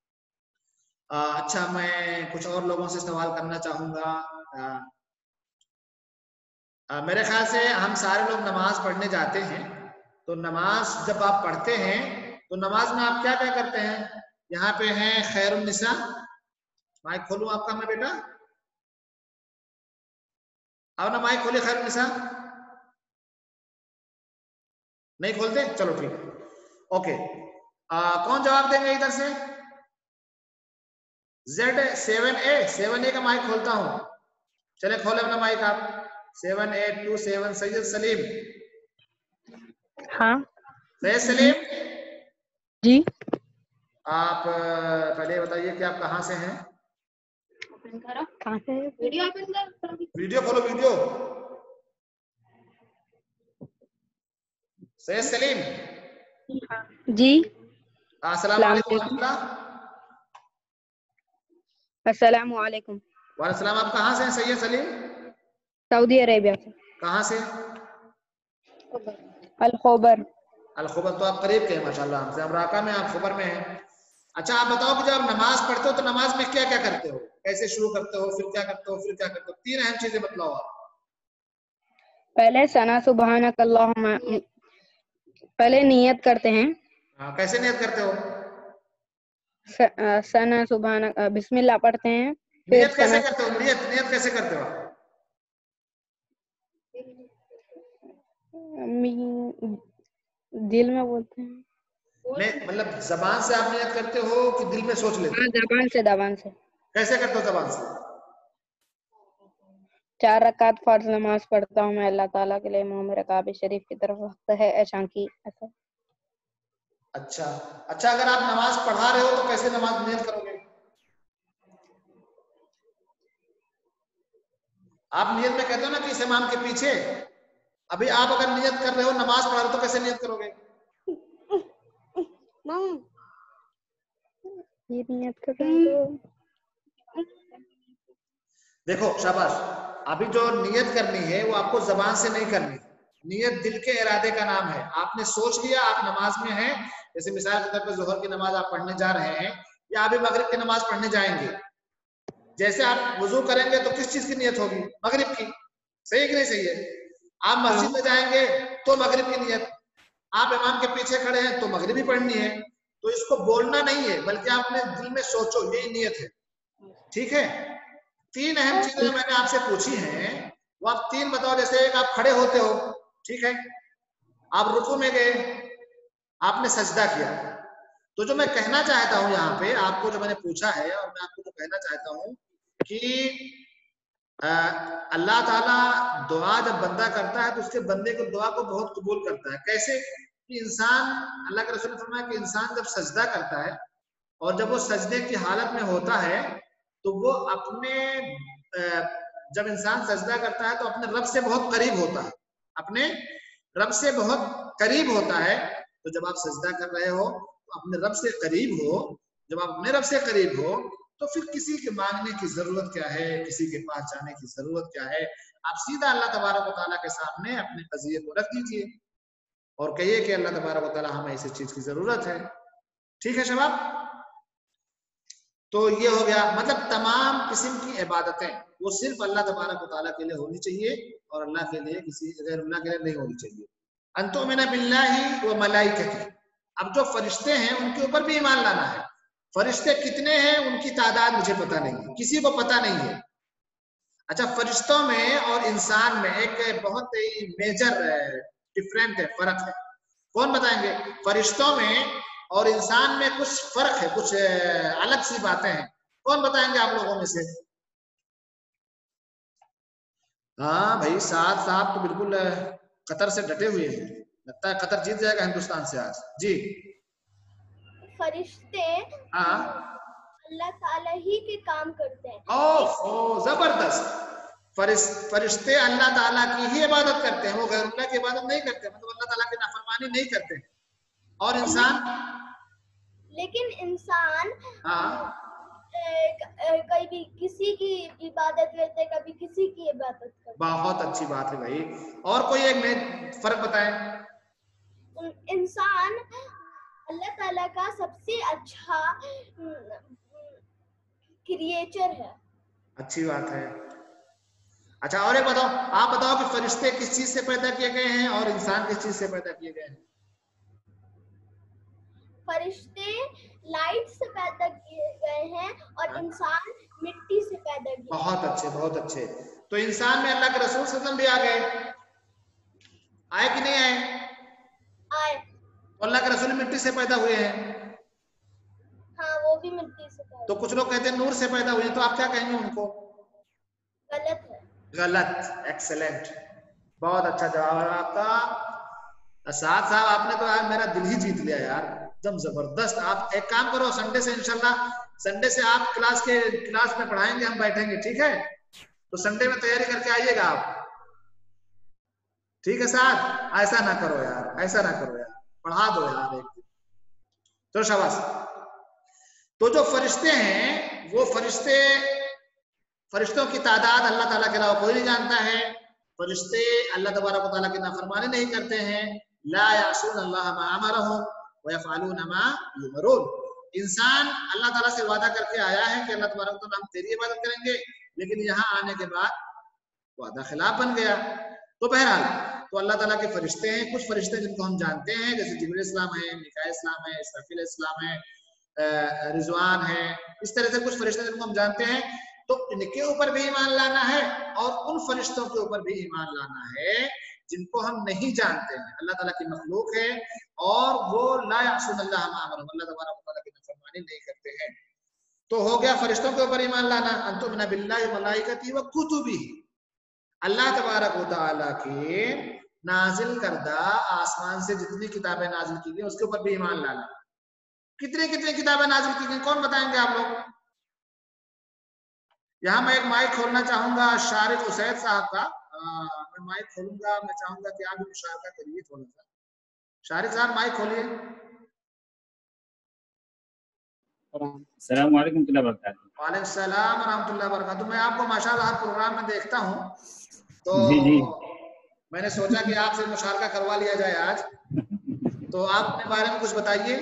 अच्छा मैं कुछ और लोगों से सवाल करना चाहूंगा। मेरे ख्याल से हम सारे लोग नमाज पढ़ने जाते हैं, तो नमाज जब आप पढ़ते हैं तो नमाज में आप क्या क्या करते हैं? यहाँ पे हैं खैरुन निसा, माइक खोलूं आपका मैं बेटा? आओ ना माइक खोलिए खैरुन निसा। नहीं खोलते? चलो ठीक है, ओके। कौन जवाब देंगे इधर से? Z7A का माइक खोलता हूं, चले खोले अपना माइक आप। 7827 सैयद सलीम।
हाँ
सैयद सलीम
जी।
आप पहले बताइए कि आप कहाँ से हैं?
कहाँ से है?
वीडियो खोलो, वीडियो। सैयद सलीम
जी।
अस्सलाम वालेकुम।
अस्सलाम वालेकुम।
वालेकुम सलाम। आप कहाँ से हैं सैयद सलीम?
सऊदी अरेबिया से।
कहाँ से?
अल-खैबर।
अल-खैबर, तो आप करीब के हैं माशाल्लाह हमसे। हम राका में, आप खैबर में हैं। अच्छा आप बताओ कि जब आप नमाज पढ़ते हो तो नमाज में क्या क्या करते हो? कैसे शुरू करते हो, फिर क्या करते हो, फिर क्या करते हो? 3 अहम चीजें बतलाओ आप।
पहले सना सुबहानक अल्लाहुम्मा, पहले नियत करते हैं।
कैसे नियत करते हो?
सना सुबहानक बिस्मिल्लाह पढ़ते हैं।
नियत कैसे करते हो? नियत कैसे करते हो आप?
दिल में बोलते हैं।
मतलब जबान से आप नियत करते हो कि दिल में सोच लेते हो?
जबान से।
कैसे करते हो जबान से?
4 रकात फर्ज नमाज पढ़ता हूँ मैं अल्लाह ताला के लिए, मुंह मेरा काबे शरीफ की तरफ वक्त है ऐशांकी ऐसा।
अच्छा अच्छा, अगर आप नमाज पढ़ा रहे हो तो कैसे नमाज नियत करोगे? आप नियत में कहते हो ना कि इस इमाम के पीछे, अभी आप अगर नियत कर रहे हो नमाज पढ़ा रहे हो तो कैसे नियत करोगे?
ये नियत कर रहे हो
देखो शाबाश, अभी जो नियत करनी है वो आपको जबान से नहीं करनी। नियत दिल के इरादे का नाम है। आपने सोच लिया आप नमाज में हैं, जैसे मिसाल के तौर पर जोहर की नमाज आप पढ़ने जा रहे हैं या अभी मगरिब की नमाज पढ़ने जाएंगे, जैसे आप वुजू करेंगे तो किस चीज की नियत होगी? मगरिब की। सही कि नहीं सही है? आप मस्जिद में जाएंगे तो मगरिब की नियत, आप इमाम के पीछे खड़े हैं तो मगरिब ही पढ़नी है। तो इसको बोलना नहीं है बल्कि आपने दिल में सोचो, यही नियत है। ठीक है? 3 अहम चीजें मैंने आपसे पूछी हैं, वो आप 3 बताओ। जैसे एक, आप खड़े होते हो, ठीक है, आप रुकू में गए, आपने सजदा किया, तो जो मैं कहना चाहता हूं यहाँ पे आपको, जो मैंने पूछा है और मैं आपको जो कहना चाहता हूं कि अल्लाह ताला दुआ जब बंदा करता है तो उसके बंदे को दुआ को बहुत कबूल करता है। कैसे? कि इंसान, अल्लाह के रसूल ने फरमाया कि इंसान जब सजदा करता है और जब वो सजदे की हालत में होता है तो वो अपने, जब इंसान सजदा करता है तो अपने रब से बहुत करीब होता है, अपने रब से बहुत करीब होता है। तो जब आप सजदा कर रहे हो तो अपने रब से करीब हो। जब आप अपने रब से करीब हो तो फिर किसी के मांगने की जरूरत क्या है, किसी के पास जाने की जरूरत क्या है? आप सीधा अल्लाह तबारक व तआला के सामने अपने कज़िये को रख दीजिए और कहिए कि अल्लाह तबारक व तआला हमें इस चीज की जरूरत है। ठीक है शबाब? तो ये हो गया, मतलब तमाम किस्म की इबादतें वो सिर्फ अल्लाह तबारक व तआला के लिए होनी चाहिए और अल्लाह के लिए, किसी गैरुल्लाह के लिए नहीं होनी चाहिए। अंतुमिना बिल्लाहि व मलाइकतिही, अब जो फरिश्ते हैं उनके ऊपर भी ईमान लाना है। फरिश्ते कितने हैं उनकी तादाद मुझे पता नहीं है, किसी को पता नहीं है। अच्छा, फरिश्तों में और इंसान में एक बहुत ही मेजर डिफरेंट है, फर्क है। कौन बताएंगे? फरिश्तों में और इंसान में कुछ फर्क है, कुछ अलग सी बातें हैं। कौन बताएंगे आप लोगों में से? हाँ भाई, साथ साहब तो बिल्कुल कतर से डटे हुए हैं, लगता है कतर जीत जाएगा हिंदुस्तान से आज। जी,
फरिश्ते
हाँ,
अल्लाह ताला ही के काम करते हैं।
ओ जबरदस्त। फरिश्ते अल्लाह ताला की ही इबादत करते हैं, वो गैरुल्लाह की इबादत नहीं करते, मतलब अल्लाह ताला की नाफरमानी नहीं करते। और इंसान,
लेकिन इंसान
हाँ,
कभी किसी की इबादत करते, कभी किसी की इबादत करते।
बहुत अच्छी बात है भाई। और कोई एक फर्क बताएं?
इंसान अल्लाह ताला का सबसे अच्छा क्रिएचर है।
अच्छी बात है। अच्छा, और एक बताओ, आप बताओ कि फरिश्ते किस चीज से पैदा किए गए हैं और इंसान किस चीज से पैदा किए गए हैं?
फरिश्ते लाइट से पैदा किए गए हैं और इंसान मिट्टी से पैदा किए।
बहुत अच्छे, बहुत अच्छे। तो इंसान में अल्लाह के रसूल सल्लल्लाहु अलैहि वसल्लम भी आ गए, आए कि नहीं आए?
आए।
तो अल्लाह के रसूल मिट्टी से पैदा हुए हैं।
हाँ, वो भी मिट्टी से पैदा।
तो कुछ लोग कहते हैं नूर से पैदा हुए हैं, तो आप क्या कहेंगे उनको?
गलत है।
गलत। एक्सेलेंट, बहुत अच्छा जवाब है आपका। साथ साहब आपने तो यार मेरा दिल ही जीत लिया यार, एकदम जबरदस्त। आप एक काम करो, संडे से इंशाल्लाह, संडे से आप क्लास में पढ़ाएंगे, हम बैठेंगे, ठीक है? तो संडे में तैयारी करके आइएगा आप, ठीक है साहब? ऐसा ना करो यार, ऐसा ना करो यार, पढ़ा दो यार एक दिन। तो शाबाश। तो जो फरिश्ते हैं वो फरिश्तों की तादाद अल्लाह ताला के अलावा कोई नहीं जानता है। फरिश्ते अल्लाह तबारक व तआला की नाफरमानी नहीं करते हैं। ला यासून अल्लाह मा अमरहुम व यफअलून मा युमरून। इंसान अल्लाह ताला से वादा करके आया है कि अल्लाह तबारक व तआला हम तेरी इबादत करेंगे, लेकिन यहाँ आने के बाद वादा खिलाफ बन गया। तो बहरहाल, तो अल्लाह ताला के फरिश्ते हैं, कुछ फरिश्ते जिनको हम जानते हैं, जैसे जिब्रील इस्लाम है, मिकाईल इस्लाम है, इसराफील इस्लाम है, रिजवान है, इस तरह से कुछ फरिश्ते जिनको हम जानते हैं। तो इनके ऊपर भी ईमान लाना है और उन फरिश्तों के ऊपर भी ईमान लाना है जिनको हम नहीं जानते हैं। अल्लाह ताला की मखलूक है और वो ला यासुनल्लाह मा अमरहुम, अल्लाह तबारक व तआला की नाफरमानी नहीं करते हैं। तो हो गया फरिश्तों के ऊपर ईमान लाना, अंतुमिना बिल्लाहि व मलाइकतिही व कुतुबिही, अल्लाह तबारक व तआला के नाजिल करदा आसमान से जितनी किताबें नाजिल की गई उसके ऊपर भी ईमान लाना। कितनी कितनी किताबें नाजिल की गई कौन बताएंगे आप लोग? यहाँ मैं एक माइक खोलना चाहूंगा शारिक हुसैन साहब का। मैं माइक खोलूंगा, मैं चाहूंगा कि आप भी मुशारका करिए थोड़ा सा। शारिक साहब माइक खोलिए।
अस्सलाम वालेकुम रहमतुल्लाहि व बरकातहू।
वालेकुम सलाम व रहमतुल्लाहि व बरकातहू। मैं आपको माशाल्लाह हर प्रोग्राम में देखता हूँ, तो
जी
मैंने सोचा कि आपसे मुशारका करवा लिया जाए आज। तो आप अपने बारे में कुछ बताइए।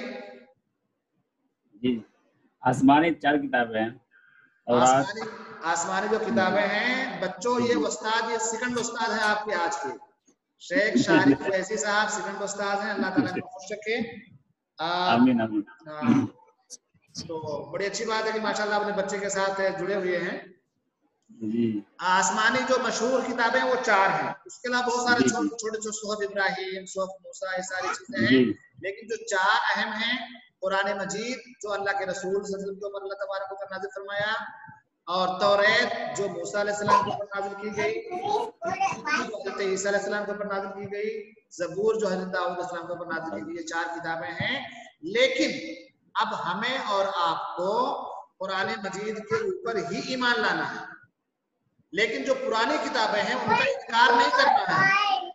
जी, आसमानी 4 किताबें हैं और
आसमानी जो किताबें हैं बच्चों, ये उस्ताद, ये सेकंड उस्ताद हैं आपके आज के, शेख शारिक फैजी साहब सेकंड उस्ताद हैं। अल्लाह ताला इनको खुश रखे।
आमीन आमीन।
तो बड़ी अच्छी बात है कि माशाल्लाह अपने बच्चे के साथ जुड़े हुए हैं।
जी,
आसमानी जो मशहूर किताबें वो 4 हैं, उसके अलावा बहुत सारे छोटे छोटे सूहफ इब्राहिम, सूहफ मूसा, ये सारी चीजें हैं, लेकिन जो 4 अहम हैं, कुरान मजीद जो अल्लाह के रसूल सल्लल्लाहु अलैहि वसल्लम के ऊपर अल्लाह तबारक व तआला नाज़िल फरमाया, और तौरात जो मूसा अलैहिस्सलाम के ऊपर नाज़िल की गई, हज़रत ईसा अलैहिस्सलाम के ऊपर नाज़िल की गई, ज़बूर जो हज़रत दाऊद अलैहिस्सलाम के ऊपर नाज़िल की गई, ये 4 किताबें हैं। लेकिन अब हमें और आपको कुरान मजीद के ऊपर ही ईमान लाना है, लेकिन जो पुरानी किताबें हैं उनका इनकार नहीं करना है।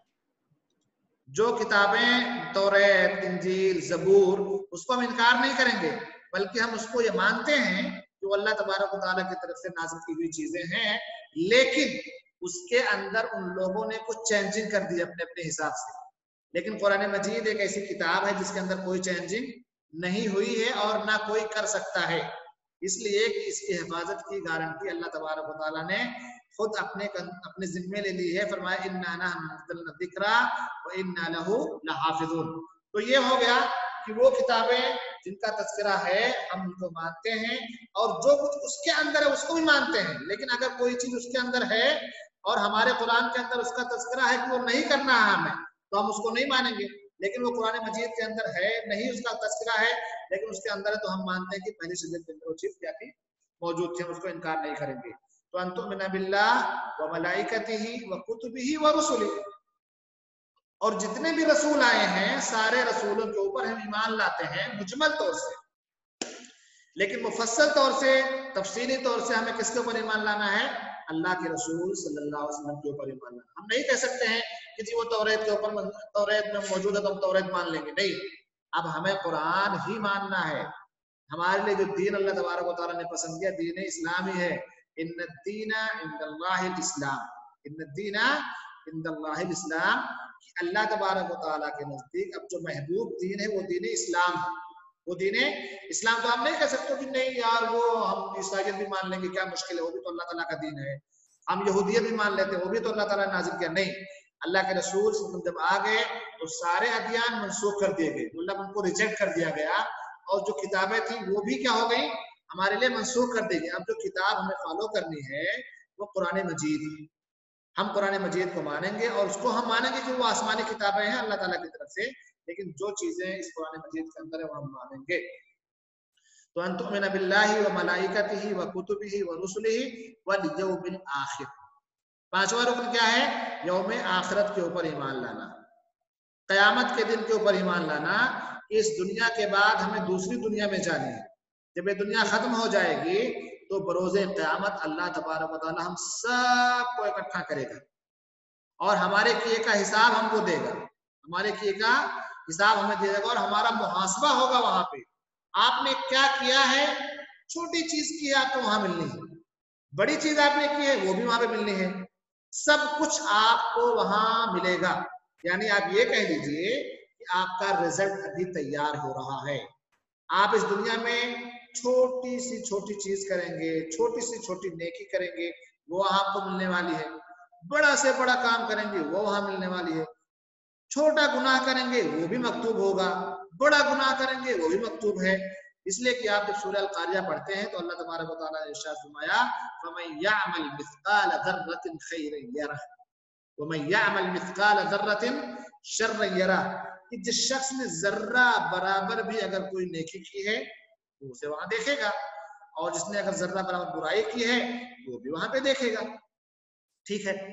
जो किताबें तौरात, इंजील, ज़बूर, उसको हम इनकार नहीं करेंगे, बल्कि हम उसको ये मानते हैं कि वो अल्लाह तबारक व तआला की तरफ से नाज़िल की हुई चीजें हैं, लेकिन उसके अंदर उन लोगों ने कुछ चेंजिंग कर दी अपने अपने हिसाब से। लेकिन कुरान मजीद एक ऐसी किताब है जिसके अंदर कोई चेंजिंग नहीं हुई है और ना कोई कर सकता है, इसलिए कि इसकी हिफाजत की गारंटी अल्लाह तबारक व तआला ने खुद अपने जिम्मे ले ली है। फरमाया इन्ना नहनु नज़्ज़लना ज़िक्रा व इन्ना लहू लहाफ़िज़ून। तो ये हो गया कि वो किताबें जिनका तज़किरा है हम उनको मानते हैं, और जो कुछ उसके अंदर है उसको भी मानते हैं। लेकिन अगर कोई चीज उसके अंदर है और हमारे कुरान के अंदर उसका तज़किरा है कि वो नहीं करना है हमें, तो हम उसको नहीं मानेंगे। लेकिन वो कुरान मजीद के अंदर है नहीं, उसका तज़किरा है लेकिन उसके अंदर है, तो हम मानते हैं कि पहली शरीयत के अंदर वो चीज क्या थी, मौजूद थी, उसको इनकार नहीं करेंगे। तो अंतुमिना बिल्लाह व मलाइकतिही व कुतुबिही व रुसुलिही, और जितने भी रसूल आए हैं सारे रसूलों के ऊपर हम ईमान लाते हैं मुजमल तौर से, लेकिन मुफस्सल तौर से, तफसीली तौर से हमें किसके ऊपर ईमान लाना है? अल्लाह के रसूल सल्लल्लाहु अलैहि वसल्लम के ऊपर ईमान लाना। हम नहीं कह सकते हैं कि जी वो तौरात के ऊपर, तौरात में मौजूद है तो हम तौरात मान लेंगे, नहीं। अब हमें कुरान ही मानना है। हमारे लिए जो दीन अल्लाह तबारक व तआला ने पसंद किया दीन इस्लाम ही है। इन्नद्दीना इंदल्लाहिल इस्लाम, इन्नद्दीना इंदल्लाहिल इस्लाम, अल्लाह तबारक व तआला के नजदीक अब जो महबूब दीन है वो दीन इस्लाम है। वो दीन इस्लाम तो आप नहीं कह सकते कि नहीं यार वो हम ईसाईयत भी मान लेंगे, क्या मुश्किल है, वो भी तो अल्लाह ताला का दीन है। हम यहूदियत भी मान लेते हैं, वो भी तो अल्लाह ताला ने नाज़िल किया। नहीं, अल्लाह के रसूल जब आ गए तो सारे अदियान मनसूख कर दिए गए, मतलब उनको रिजेक्ट कर दिया गया, और जो किताबें थी वो भी क्या हो गई, हमारे लिए मनसूख कर दी गई। अब जो किताब हमें फॉलो करनी है वो कुरान मजीद है। हम कुरान मजीद को मानेंगे और उसको हम मानेंगे कि वो आसमानी किताबें हैं अल्लाह ताला की तरफ से, लेकिन जो चीजें इस कुरान मजीद के अंदर है वो हम मानेंगे। तो अंतुमिना बिल्लाहि व मलाइकतिही व कुतुबिही व रुसुलिही वल यौमिल आखिर। 5वां रुकन क्या है? यौम आखिरत के ऊपर ईमान लाना, कयामत के दिन के ऊपर ईमान लाना। इस दुनिया के बाद हमें दूसरी दुनिया में जानी है। जब ये दुनिया खत्म हो जाएगी तो बरोज़े क़यामत अल्लाह तबारक व तआला हम सबको इकट्ठा करेगा और हमारे किए का हिसाब हमको देगा, हमारे किए का हिसाब हमें दे देगा और हमारा मुहासबा होगा वहां पे। आपने क्या किया है, छोटी चीज की है आपको वहां मिलनी है, बड़ी चीज आपने की है वो भी वहां पे मिलनी है, सब कुछ आपको वहां मिलेगा। यानी आप ये कह लीजिए कि आपका रिजल्ट अभी तैयार हो रहा है। आप इस दुनिया में छोटी सी छोटी चीज करेंगे, छोटी सी छोटी नेकी करेंगे, वो आपको मिलने वाली है। बड़ा से बड़ा काम करेंगे वो वहां मिलने वाली है। छोटा गुनाह करेंगे वो भी मकतूब होगा, बड़ा गुनाह करेंगे वो भी मकतूब है। इसलिए कि आप जब सूरह अल-कारिया पढ़ते हैं तो अल्लाह तबारक व तआला ने इरशाद फरमाया फमन यअमल मिस्काल ज़र्रतिन खैरन यरह, वमन यअमल मिस्काल ज़र्रतिन शर्रन यरा, कि जिस शख्स ने जर्रा बराबर भी अगर कोई नेकी की है तो उसे वहां देखेगा, और जिसने अगर जर्रा बराबर बुराई की है वो भी वहां पे देखेगा। ठीक है,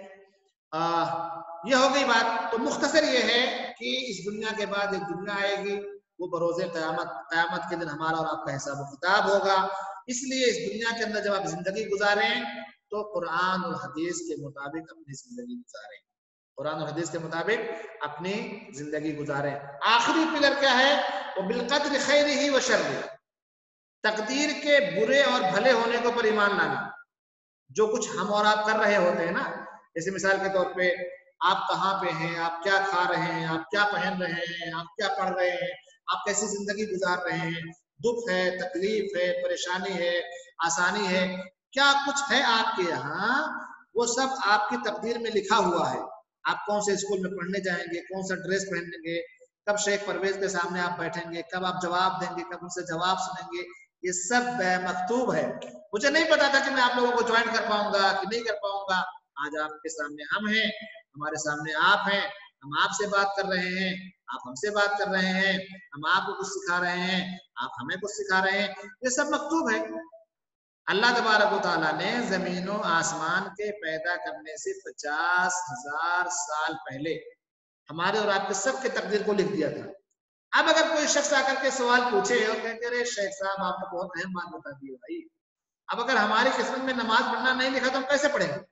ये हो गई बात। तो मुख्तसर ये है कि इस दुनिया के बाद एक दुनिया आएगी, वो बरोज़े क़यामत के दिन हमारा और आपका हिसाब किताब होगा। इसलिए इस दुनिया के अंदर जब आप जिंदगी गुजारें तो कुरान और हदीस के मुताबिक अपनी जिंदगी गुजारें, कुरान और हदीस के मुताबिक अपनी जिंदगी गुजारें। आखिरी पिलर क्या है? वो बिलक़द्र खैरिही व शर्रिही, तकदीर के बुरे और भले होने के ऊपर ईमान लाना। जो कुछ हम और आप कर रहे होते हैं ना, जैसे मिसाल के तौर पे आप कहाँ पे हैं, आप क्या खा रहे हैं, आप क्या पहन रहे हैं, आप क्या पढ़ रहे हैं, आप कैसी जिंदगी गुजार रहे हैं, दुख है, तकलीफ है, परेशानी है, आसानी है, क्या कुछ है आपके यहाँ, वो सब आपकी तकदीर में लिखा हुआ है। आप कौन से स्कूल में पढ़ने जाएंगे, कौन सा ड्रेस पहनेंगे, कब शेख परवेज के सामने आप बैठेंगे, कब आप जवाब देंगे, कब उनसे जवाब सुनेंगे, ये सब मकतूब है। मुझे नहीं पता था कि मैं आप लोगों को ज्वाइन कर पाऊंगा कि नहीं कर पाऊंगा। आज आपके सामने हम हैं, हमारे सामने आप हैं, हम आपसे बात कर रहे हैं, आप हमसे बात कर रहे हैं, हम आपको कुछ सिखा रहे हैं, आप हमें कुछ सिखा रहे हैं, ये सब मकतूब है। अल्लाह तबारक व तआला ने जमीनों आसमान के पैदा करने से 50,000 साल पहले हमारे और आपके सबके तकदीर को लिख दिया था। अब अगर कोई शख्स आकर के सवाल पूछे और कहते अरे शेख साहब आपने बहुत अहम बात बता दी भाई, अब अगर हमारी किस्मत में नमाज पढ़ना नहीं लिखा तो हम कैसे पढ़ेंगे?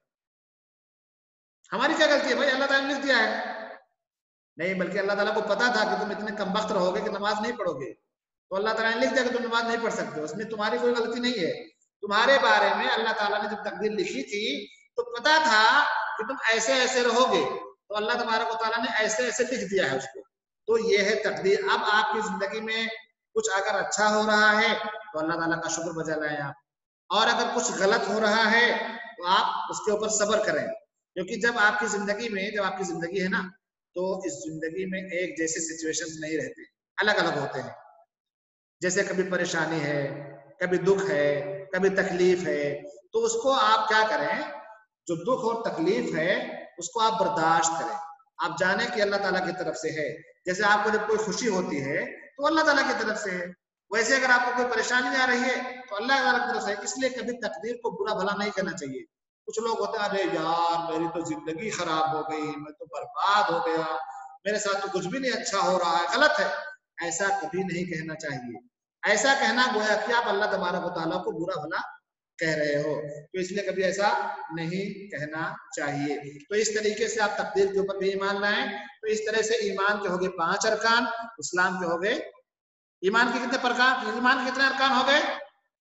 हमारी क्या गलती है भाई? अल्लाह ताला ने लिख दिया है। नहीं, बल्कि अल्लाह ताला को पता था कि तुम इतने कमबख्त रहोगे कि नमाज नहीं पढ़ोगे, तो अल्लाह ताला ने लिख दिया कि तुम नमाज नहीं पढ़ सकते। उसमें तुम्हारी कोई गलती नहीं है। तुम्हारे बारे में अल्लाह ताला ने जब तकदीर लिखी थी तो पता था कि तुम ऐसे ऐसे रहोगे, तो अल्लाह तबारक व तआला ने ऐसे ऐसे लिख दिया है उसको। तो ये है तकदीर। अब आपकी जिंदगी में कुछ अगर अच्छा हो रहा है तो अल्लाह ताला का शुक्र बजा लाएं आप, और अगर कुछ गलत हो रहा है तो आप उसके ऊपर सब्र करें। क्योंकि जब आपकी जिंदगी है ना, तो इस जिंदगी में एक जैसे सिचुएशंस नहीं रहते, अलग अलग होते हैं। जैसे कभी परेशानी है, कभी दुख है, कभी तकलीफ है, तो उसको आप क्या करें, जो दुख और तकलीफ है उसको आप बर्दाश्त करें। आप जाने कि अल्लाह ताला की तरफ से है। जैसे आपको जब कोई खुशी होती है तो अल्लाह ताला की तरफ से है, वैसे अगर आपको कोई परेशानी आ रही है तो अल्लाह ताला की तरफ से है। इसलिए कभी तकदीर को बुरा भला नहीं कहना चाहिए। कुछ लोग होते हैं, अरे यार मेरी तो जिंदगी खराब हो गई, मैं तो बर्बाद हो गया, मेरे साथ तो कुछ भी नहीं अच्छा हो रहा है। गलत है, ऐसा कभी नहीं कहना चाहिए। ऐसा कहना गोया कि आप अल्लाह तबारक व तआला को बुरा भला कह रहे हो, तो इसलिए कभी ऐसा नहीं कहना चाहिए। तो इस तरीके से आप तकदीर के ऊपर भी ईमान लाएं। तो इस तरह से ईमान के हो गए 5 अरकान, इस्लाम के हो गए, ईमान के कितने प्रकार, ईमान के कितने अरकान हो गए?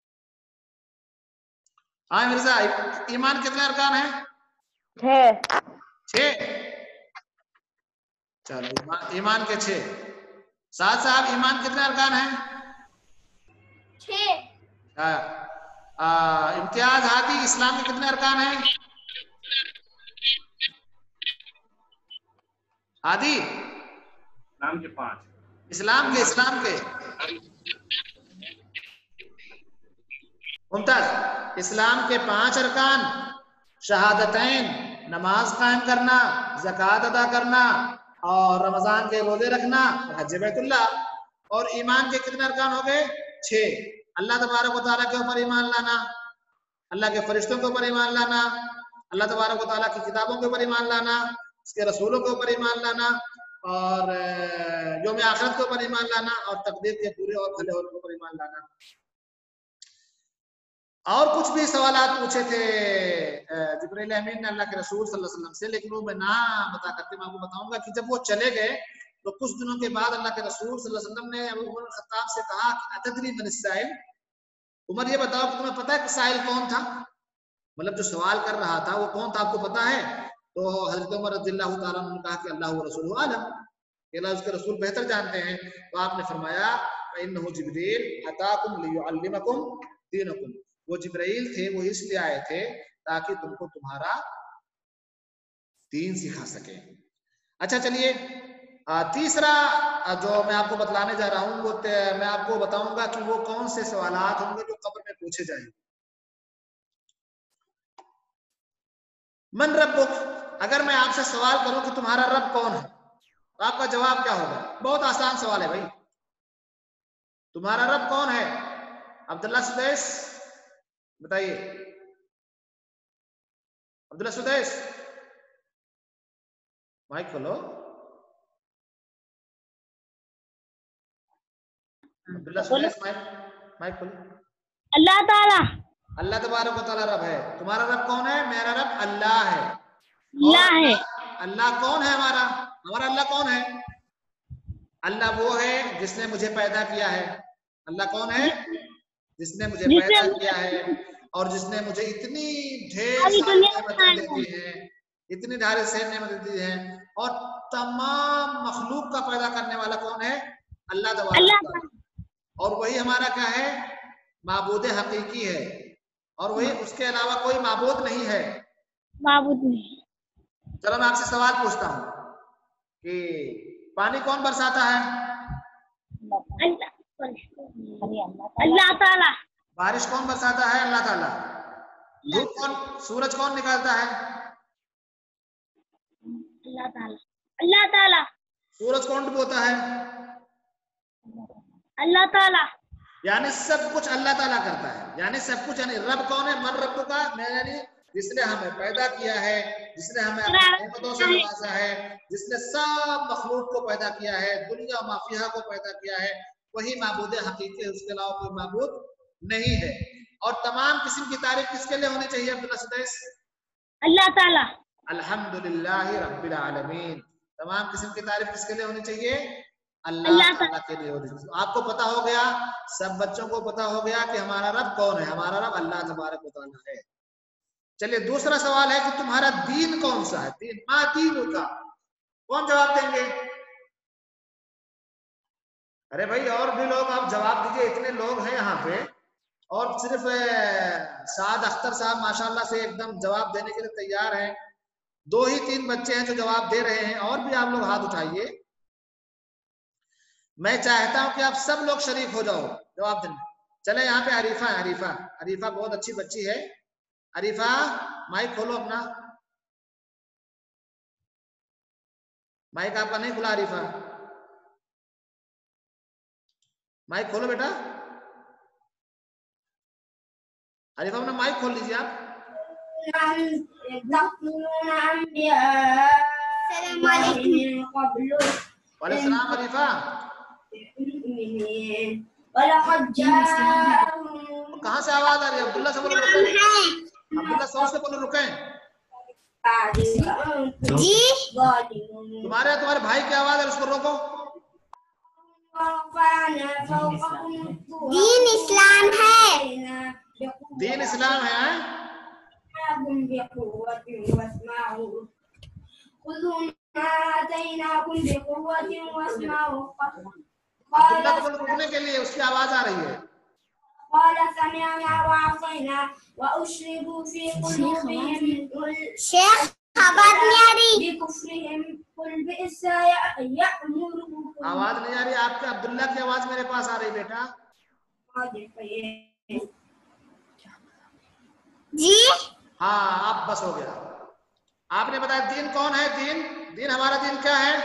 हाँ मिर्जा, ईमान कितने अरकान है? 6। चलो ईमान के 6। साथ साहब ईमान कितने अरकान है?
6।
इम्तियाज हादी, इस्लाम के कितने अरकान हैं? हादी,
इस्लाम के 5।
इस्लाम के मुमताज, इस्लाम के 5 अरकान, शहादतैन, नमाज कायम करना, ज़कात अदा करना, और रमजान के रोजे रखना, हज बैतुल्लाह। और ईमान के कितने अरकान हो गए? 6। अल्लाह तबारक व तआला के ऊपर ईमान लाना, अल्लाह के फरिश्तों के ऊपर ईमान लाना, अल्लाह तबारक व तआला की किताबों के ऊपर ईमान लाना, उसके रसूलों के ऊपर ईमान लाना, और यौम आखिरत के ऊपर ईमान लाना, और तकदीर के पूरे और भले होने के ऊपर ईमान लाना। और कुछ भी सवालात पूछे थे जिब्रील अमीन ने अल्लाह के रसूल सल्लल्लाहु अलैहि वसल्लम से, लेकिन वो मैं ना बता करके मैं आपको बताऊंगा कि जब वो चले गए तो कुछ दिनों के बाद अल्लाह के रसूल सल्लल्लाहु अलैहि वसल्लम ने अबू उमर खत्ताब से कहा कि अतदरी मन साइल, उमर ये बताओ कि तुम्हें पता है कि साइल कौन था, मतलब जो सवाल कर रहा था वो कौन था, आपको पता है? तो हजरत उमर रज़ियल्लाहु ताला अन्हु ने कहा कि अल्लाह व रसूलुहु आलम, अल्लाह उसके रसूल बेहतर जानते हैं। तो आपने फरमाया इन्नहु जिब्रील अताकुम लियुअल्लिमकुम दीनकुम, वो जिब्राइल थे, वो इसलिए आए थे ताकि तुमको तुम्हारा दीन सिखा सके। अच्छा चलिए, तीसरा जो मैं आपको बतलाने जा रहा हूँ वो मैं आपको बताऊंगा कि वो कौन से सवालात होंगे जो कब्र में पूछे जाएंगे। मन रब्बुक, अगर मैं आपसे सवाल करूं कि तुम्हारा रब कौन है तो आपका जवाब क्या होगा? बहुत आसान सवाल है भाई। तुम्हारा रब कौन है? अब्दुल्ला सुदैस बताइए। अब्दुल्ला सुदैस माइक खोलो। अब्दुल्ला सुदैस माइक खोलो।
अल्लाह ताला।
अल्लाह तबारक व तआला रब है। तुम्हारा रब कौन है? मेरा रब अल्लाह है।
अल्लाह है।
अल्लाह कौन है? हमारा अल्लाह कौन है? अल्लाह वो है जिसने मुझे पैदा किया है। अल्लाह कौन है? जिसने मुझे पैदा किया है और जिसने मुझे इतनी ढेर सारी नेमतें दे दी हैं, इतनी ढेर सारी नेमतें दी हैं। और तमाम मखलूक का पैदा करने वाला कौन है? अल्लाह तबारक व तआला। और वही हमारा क्या है? माबूद हकीकी है। और वही, उसके अलावा कोई माबूद नहीं है।
माबूद नहीं।
चलो मैं आपसे सवाल पूछता हूँ कि पानी कौन बरसाता है?
अल्लाह ताला।
बारिश कौन बरसाता है? अल्लाह ताला। धूप कौन, सूरज कौन निकालता है?
अल्लाह ताला। अल्लाह ताला।
सूरज कौन डुबोता है?
अल्लाह ताला।
यानी सब कुछ अल्लाह ताला करता है। यानी सब कुछ, यानी रब कौन है? मन रब का, यानी जिसने हमें पैदा किया है, जिसने हमें अपनी नेमतों से नवाजा है, जिसने सब मखलूक को पैदा किया है, दुनिया माफिया को पैदा किया है, वही माबूद हकीकी है। उसके अलावा कोई माबूद नहीं है। और तमाम किस्म की तारीफ किसके लिए होनी चाहिए अब्दुल्ला सुदैस?
अल्लाह ताला।
अल्हम्दुलिल्लाह रब्बिल आलमीन। तमाम किस्म की तारीफ किसके लिए होनी चाहिए? अल्लाह ताला के लिए होनी चाहिए। आपको पता हो गया, सब बच्चों को पता हो गया कि हमारा रब कौन है। हमारा रब अल्लाह तबारक व तआला है। चलिए दूसरा सवाल है कि तुम्हारा दीन कौन सा है? दीन, मा दीन का, कौन जवाब देंगे? अरे भाई और भी लोग आप जवाब दीजिए, इतने लोग हैं यहाँ पे और सिर्फ साद अख्तर साहब माशाल्लाह से एकदम जवाब देने के लिए तैयार हैं। 2 ही 3 बच्चे हैं जो जवाब दे रहे हैं, और भी आप लोग हाथ उठाइए। मैं चाहता हूं कि आप सब लोग शरीक हो जाओ जवाब देने। चले यहाँ पे अरीफा है। अरीफा बहुत अच्छी बच्ची है। अरीफा माइक खोलो अपना। माइक आपका नहीं खुला अरीफा, माइक खोलो बेटा। अरीफा अपना माइक खोल लीजिए आप। वालेकुम अरीफा। कहाँ से आवाज आ रही है? अब्दुल्ला से बोलो, अब्दुल्ला सौ से बोलो, रुके
जी।
तुम्हारे भाई की आवाज है, उसको रोको।
दीन इस्लाम है।
दीन इस्लाम है। अब्दुल्ला को बोलो रुकने के लिए, उसकी आवाज आ रही है।
शेख आवाज नहीं आ रही।
आवाज नहीं आ रही आपके? अब्दुल्ला की आवाज मेरे पास आ रही बेटा।
जी
हाँ आप बस हो गया। आपने बताया दीन कौन है? दीन हमारा दीन क्या है?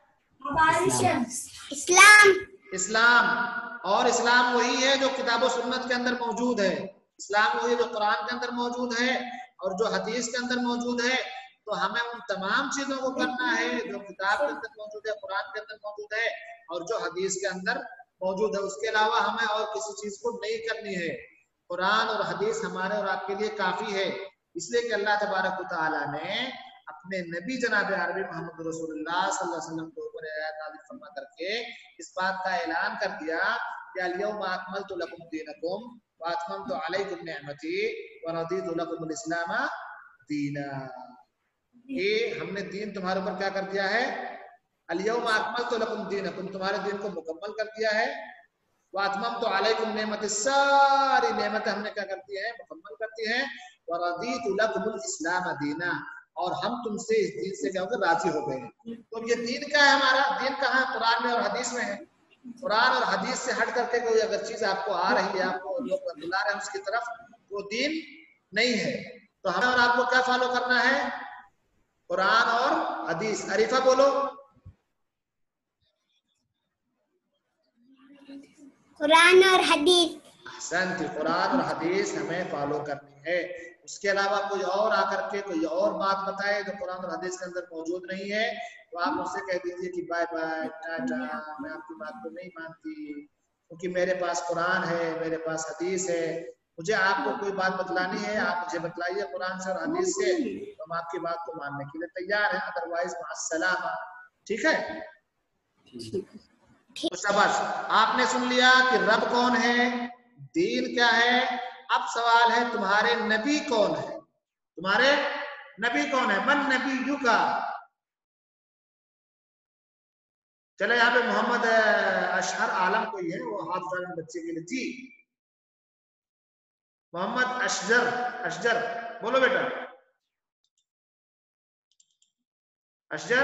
इस्लाम। और इस्लाम वही है जो किताब और सुन्नत के अंदर मौजूद है। इस्लाम वही है जो कुरान के अंदर मौजूद है और जो हदीस के अंदर मौजूद है। तो हमें उन तमाम चीजों को करना है जो किताब के अंदर मौजूद है, कुरान के अंदर मौजूद है और जो हदीस के अंदर मौजूद है। उसके अलावा हमें और किसी चीज को नहीं करनी है। कुरान और हदीस हमारे और आपके लिए काफी है। इसलिए कि अल्लाह तबारक व तआला ने अपने नबी जनाब अरबी मोहम्मद रसूलुल्लाह सल्लल्लाहु अलैहि वसल्लम के ऊपर आयत नाज़िल फरमा करके इस बात का ऐलान कर दिया कि अल-यौमा अकमलतु लकुम दीनकुम व अतममतु अलैकुम निअमती व रदीतु लकुमुल इस्लाम दीना। ये हमने दीन तुम्हारे ऊपर क्या कर दिया है? अल-यौमा अकमलतु लकुम दीनकुम, तुम्हारे दीन को मुकम्मल कर दिया है। व अतममतु अलैकुम निअमती, सारी नेमतें हमने क्या करती है? मुकम्मल करती है। व रदीतु लकुमुल इस्लाम दीना, और हम तुमसे इस दीन से क्या हो गए? राजी हो गए। तो ये दीन क्या है? हमारा दीन कहाँ? कुरान में और हदीस में है। कुरान और हदीस से हट करके कोई अगर चीज आपको आ रही है, आपको लोग बुला रहे हैं उसकी तरफ, वो दीन नहीं है। तो हमें और आपको क्या फॉलो करना है? कुरान और हदीस। अरीफा बोलो।
कुरान और हदीस।
अहसन, कुरान और हदीस हमें फॉलो करनी है। उसके अलावा कोई और आकर के कोई और बात बताए जो कुरान और हदीस के अंदर मौजूद नहीं है तो आप उससे कह दीजिए कि बाय बाय, टाटा, मैं आपकी बात को नहीं मानती, क्योंकि मेरे पास कुरान है, मेरे पास हदीस है। मुझे आपको कोई बात बतलानी है, आप मुझे बतलाइए कुरान से और हदीस से, तो हम आपकी बात को मानने के लिए तैयार हैं, अदरवाइज मास्सलामा। ठीक है? तो शाबाश, आपने सुन लिया कि रब कौन है, दीन क्या है। अब सवाल है तुम्हारे नबी कौन है, तुम्हारे नबी कौन है। मन नबी यू का। चले यहाँ पे मोहम्मद अशहर आलम कोई है, वो हाथ उठा रहे बच्चे के लिए। जी मोहम्मद अशजर, अशजर बोलो बेटा। अशजर,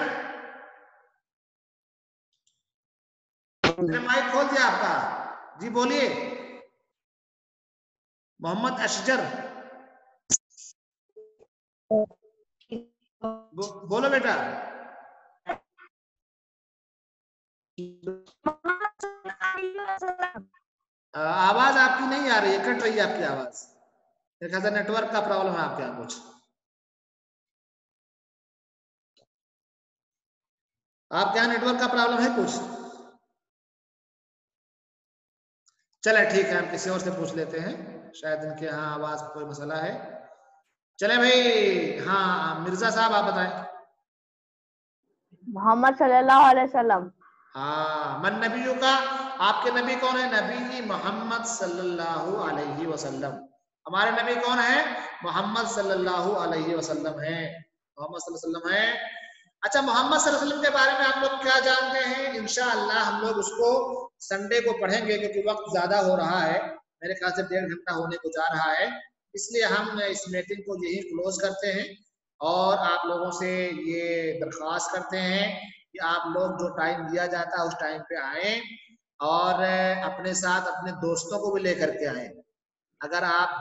माइक खोल दिया आपका। जी बोलिए मोहम्मद अशजर, बोलो बेटा। आवाज आपकी नहीं आ रही है, कट रही है आपकी आवाज। मेरे ख्याल से नेटवर्क का प्रॉब्लम है आपके यहाँ कुछ। आपके यहाँ नेटवर्क का प्रॉब्लम है कुछ। चले ठीक है, हम किसी और से पूछ लेते हैं, शायद इनके यहाँ आवाज कोई मसला है। चले भाई, हाँ मिर्जा साहब आप बताएं।
मोहम्मद सल्लल्लाहु अलैहि वसल्लम।
हाँ, मन नबियों का, आपके नबी कौन है? नबी मोहम्मद सल्लल्लाहु अलैहि वसल्लम। हमारे नबी कौन है? मोहम्मद सल्लल्लाहु अलैहि वसल्लम है, मोहम्मद सल्लल्लाहु अलैहि वसल्लम है। अच्छा, मोहम्मद सल्लल्लाहु अलैहि वसल्लम के बारे में आप लोग क्या जानते हैं? इंशाअल्लाह हम लोग उसको संडे को पढ़ेंगे, क्योंकि वक्त ज्यादा हो रहा है, मेरे ख्याल से 1.5 घंटा होने को जा रहा है। इसलिए हम इस मीटिंग को यही क्लोज करते हैं और आप लोगों से ये दरख्वास्त करते हैं कि आप लोग जो टाइम दिया जाता है उस टाइम पे आए और अपने साथ अपने दोस्तों को भी लेकर के आए। अगर आप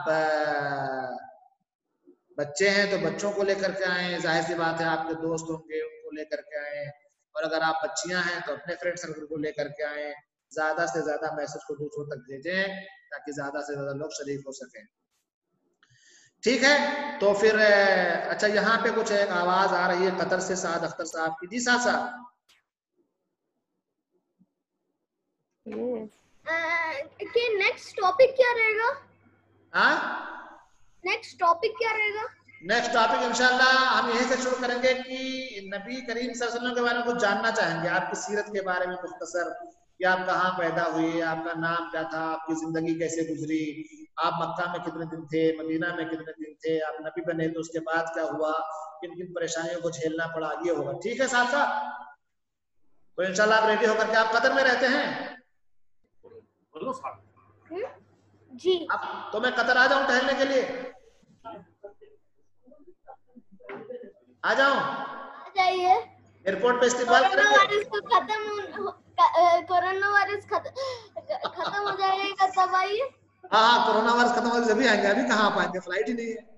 बच्चे हैं तो बच्चों को लेकर के आए, जाहिर सी बात है आपके दोस्त होंगे उनको लेकर के आए, और अगर आप बच्चियां हैं तो अपने फ्रेंड सर्कल को लेकर के आए। ज्यादा से ज्यादा मैसेज को दूसरों तक भेजें ताकि ज्यादा से ज्यादा लोग शरीक हो सकें। ठीक है, तो फिर अच्छा यहाँ पे कुछ एक आवाज आ रही है कतर से, साद अख्तर साहब की। जी साद साहब,
कि नेक्स्ट टॉपिक क्या रहेगा?
हाँ
नेक्स्ट टॉपिक क्या रहेगा?
नेक्स्ट टॉपिक इंशाल्लाह हम यहीं से शुरू करेंगे कि नबी करीम सल्लल्लाहु अलैहि वसल्लम के बारे में कुछ जानना चाहेंगे, आपकी सीरत के बारे में मुख्तसर, कि आप कहाँ पैदा हुए, आपका नाम क्या था, आपकी जिंदगी कैसे गुजरी, आप मक्का में कितने दिन थे, मदीना में कितने दिन थे, आप नबी बने तो उसके बाद क्या हुआ, किन किन परेशानियों को झेलना पड़ा, ये होगा। ठीक है साथ साथ, तो इंशाल्लाह आप रेडी होकर के, आप कतर में रहते हैं?
जी।
अब तो मैं कतर आ जाऊं टहलने के लिए? आ जाऊं?
आ जाइए।
एयरपोर्ट पे इस्तेमाल
कोरोना
करेंगे?
वायरस तो कोरोना वायरस खत्म हो जाएगा तब आइए।
हाँ, कोरोना वायरस खत्म हो जब भी आएंगे, अभी कहाँ आ पाएंगे, फ्लाइट ही नहीं है।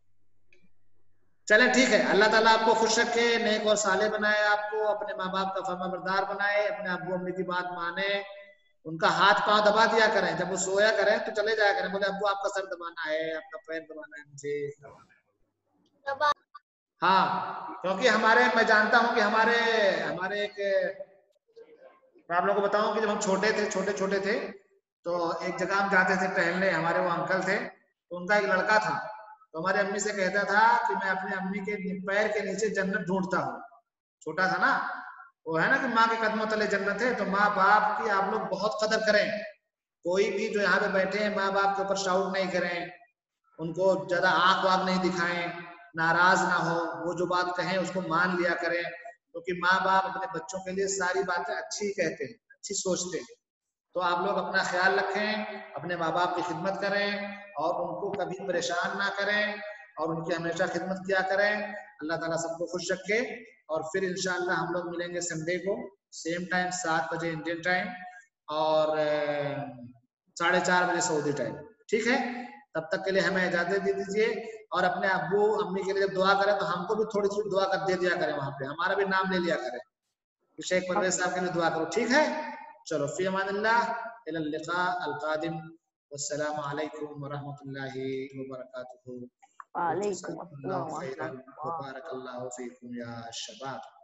चले ठीक है, अल्लाह ताला आपको खुश रखे, नेक और साले बनाए, आपको अपने माँ बाप का फरमाबरदार बनाए, अपने अब्बू अम्मी की बात माने, उनका हाथ पांव दबा दिया करें, जब वो सोया करें तो चले जाया करें, बोले अब्बू आपका सर दबाना है, आपका पैर दबाना है मुझे। हाँ, क्योंकि मैं जानता हूँ कि हमारे एक, मैं आप लोगों को बताऊं कि जब हम छोटे छोटे थे तो एक जगह हम जाते थे टहलने, हमारे वो अंकल थे, तो उनका एक लड़का था, तो हमारी अम्मी से कहता था कि मैं अपनी अम्मी के पैर के नीचे जन्नत ढूंढता हूँ। छोटा था ना, वो है ना कि माँ के कदमों तले जन्नत है। तो माँ बाप की आप लोग बहुत कदर करें, कोई भी जो यहाँ पे बैठे हैं माँ बाप के ऊपर शाउट नहीं करें, उनको ज्यादा आंख वाग नहीं दिखाएं, नाराज ना हो, वो जो बात कहें उसको मान लिया करें, क्योंकि माँ बाप अपने बच्चों के लिए सारी बातें अच्छी कहते हैं, अच्छी सोचते हैं। तो आप लोग अपना ख्याल रखें, अपने माँ बाप की खिदमत करें और उनको कभी परेशान ना करें और उनकी हमेशा खिदमत किया करें। अल्लाह ताला सबको खुश रखे और फिर इंशाअल्लाह हम लोग मिलेंगे संडे को सेम टाइम 7 बजे इंडियन टाइम और 4:30 बजे सऊदी टाइम। ठीक है, तब तक के लिए हमें इजाजत दे दीजिए और अपने अब्बू अम्मी के लिए जब दुआ करें तो हमको भी थोड़ी सी दुआ कर दे दिया करें, वहां पे हमारा भी नाम ले लिया करें, शेख परवेज साहब के लिए दुआ करो, ठीक है। चलो फी अमानिल्लाह इला लिका अल कादिम, वस्सलामु अलैकुम व रहमतुल्लाहि व बरकातुहू।
वालेकुम अस्सलाम।
बरकल्लाहु फीकुम या शबाब।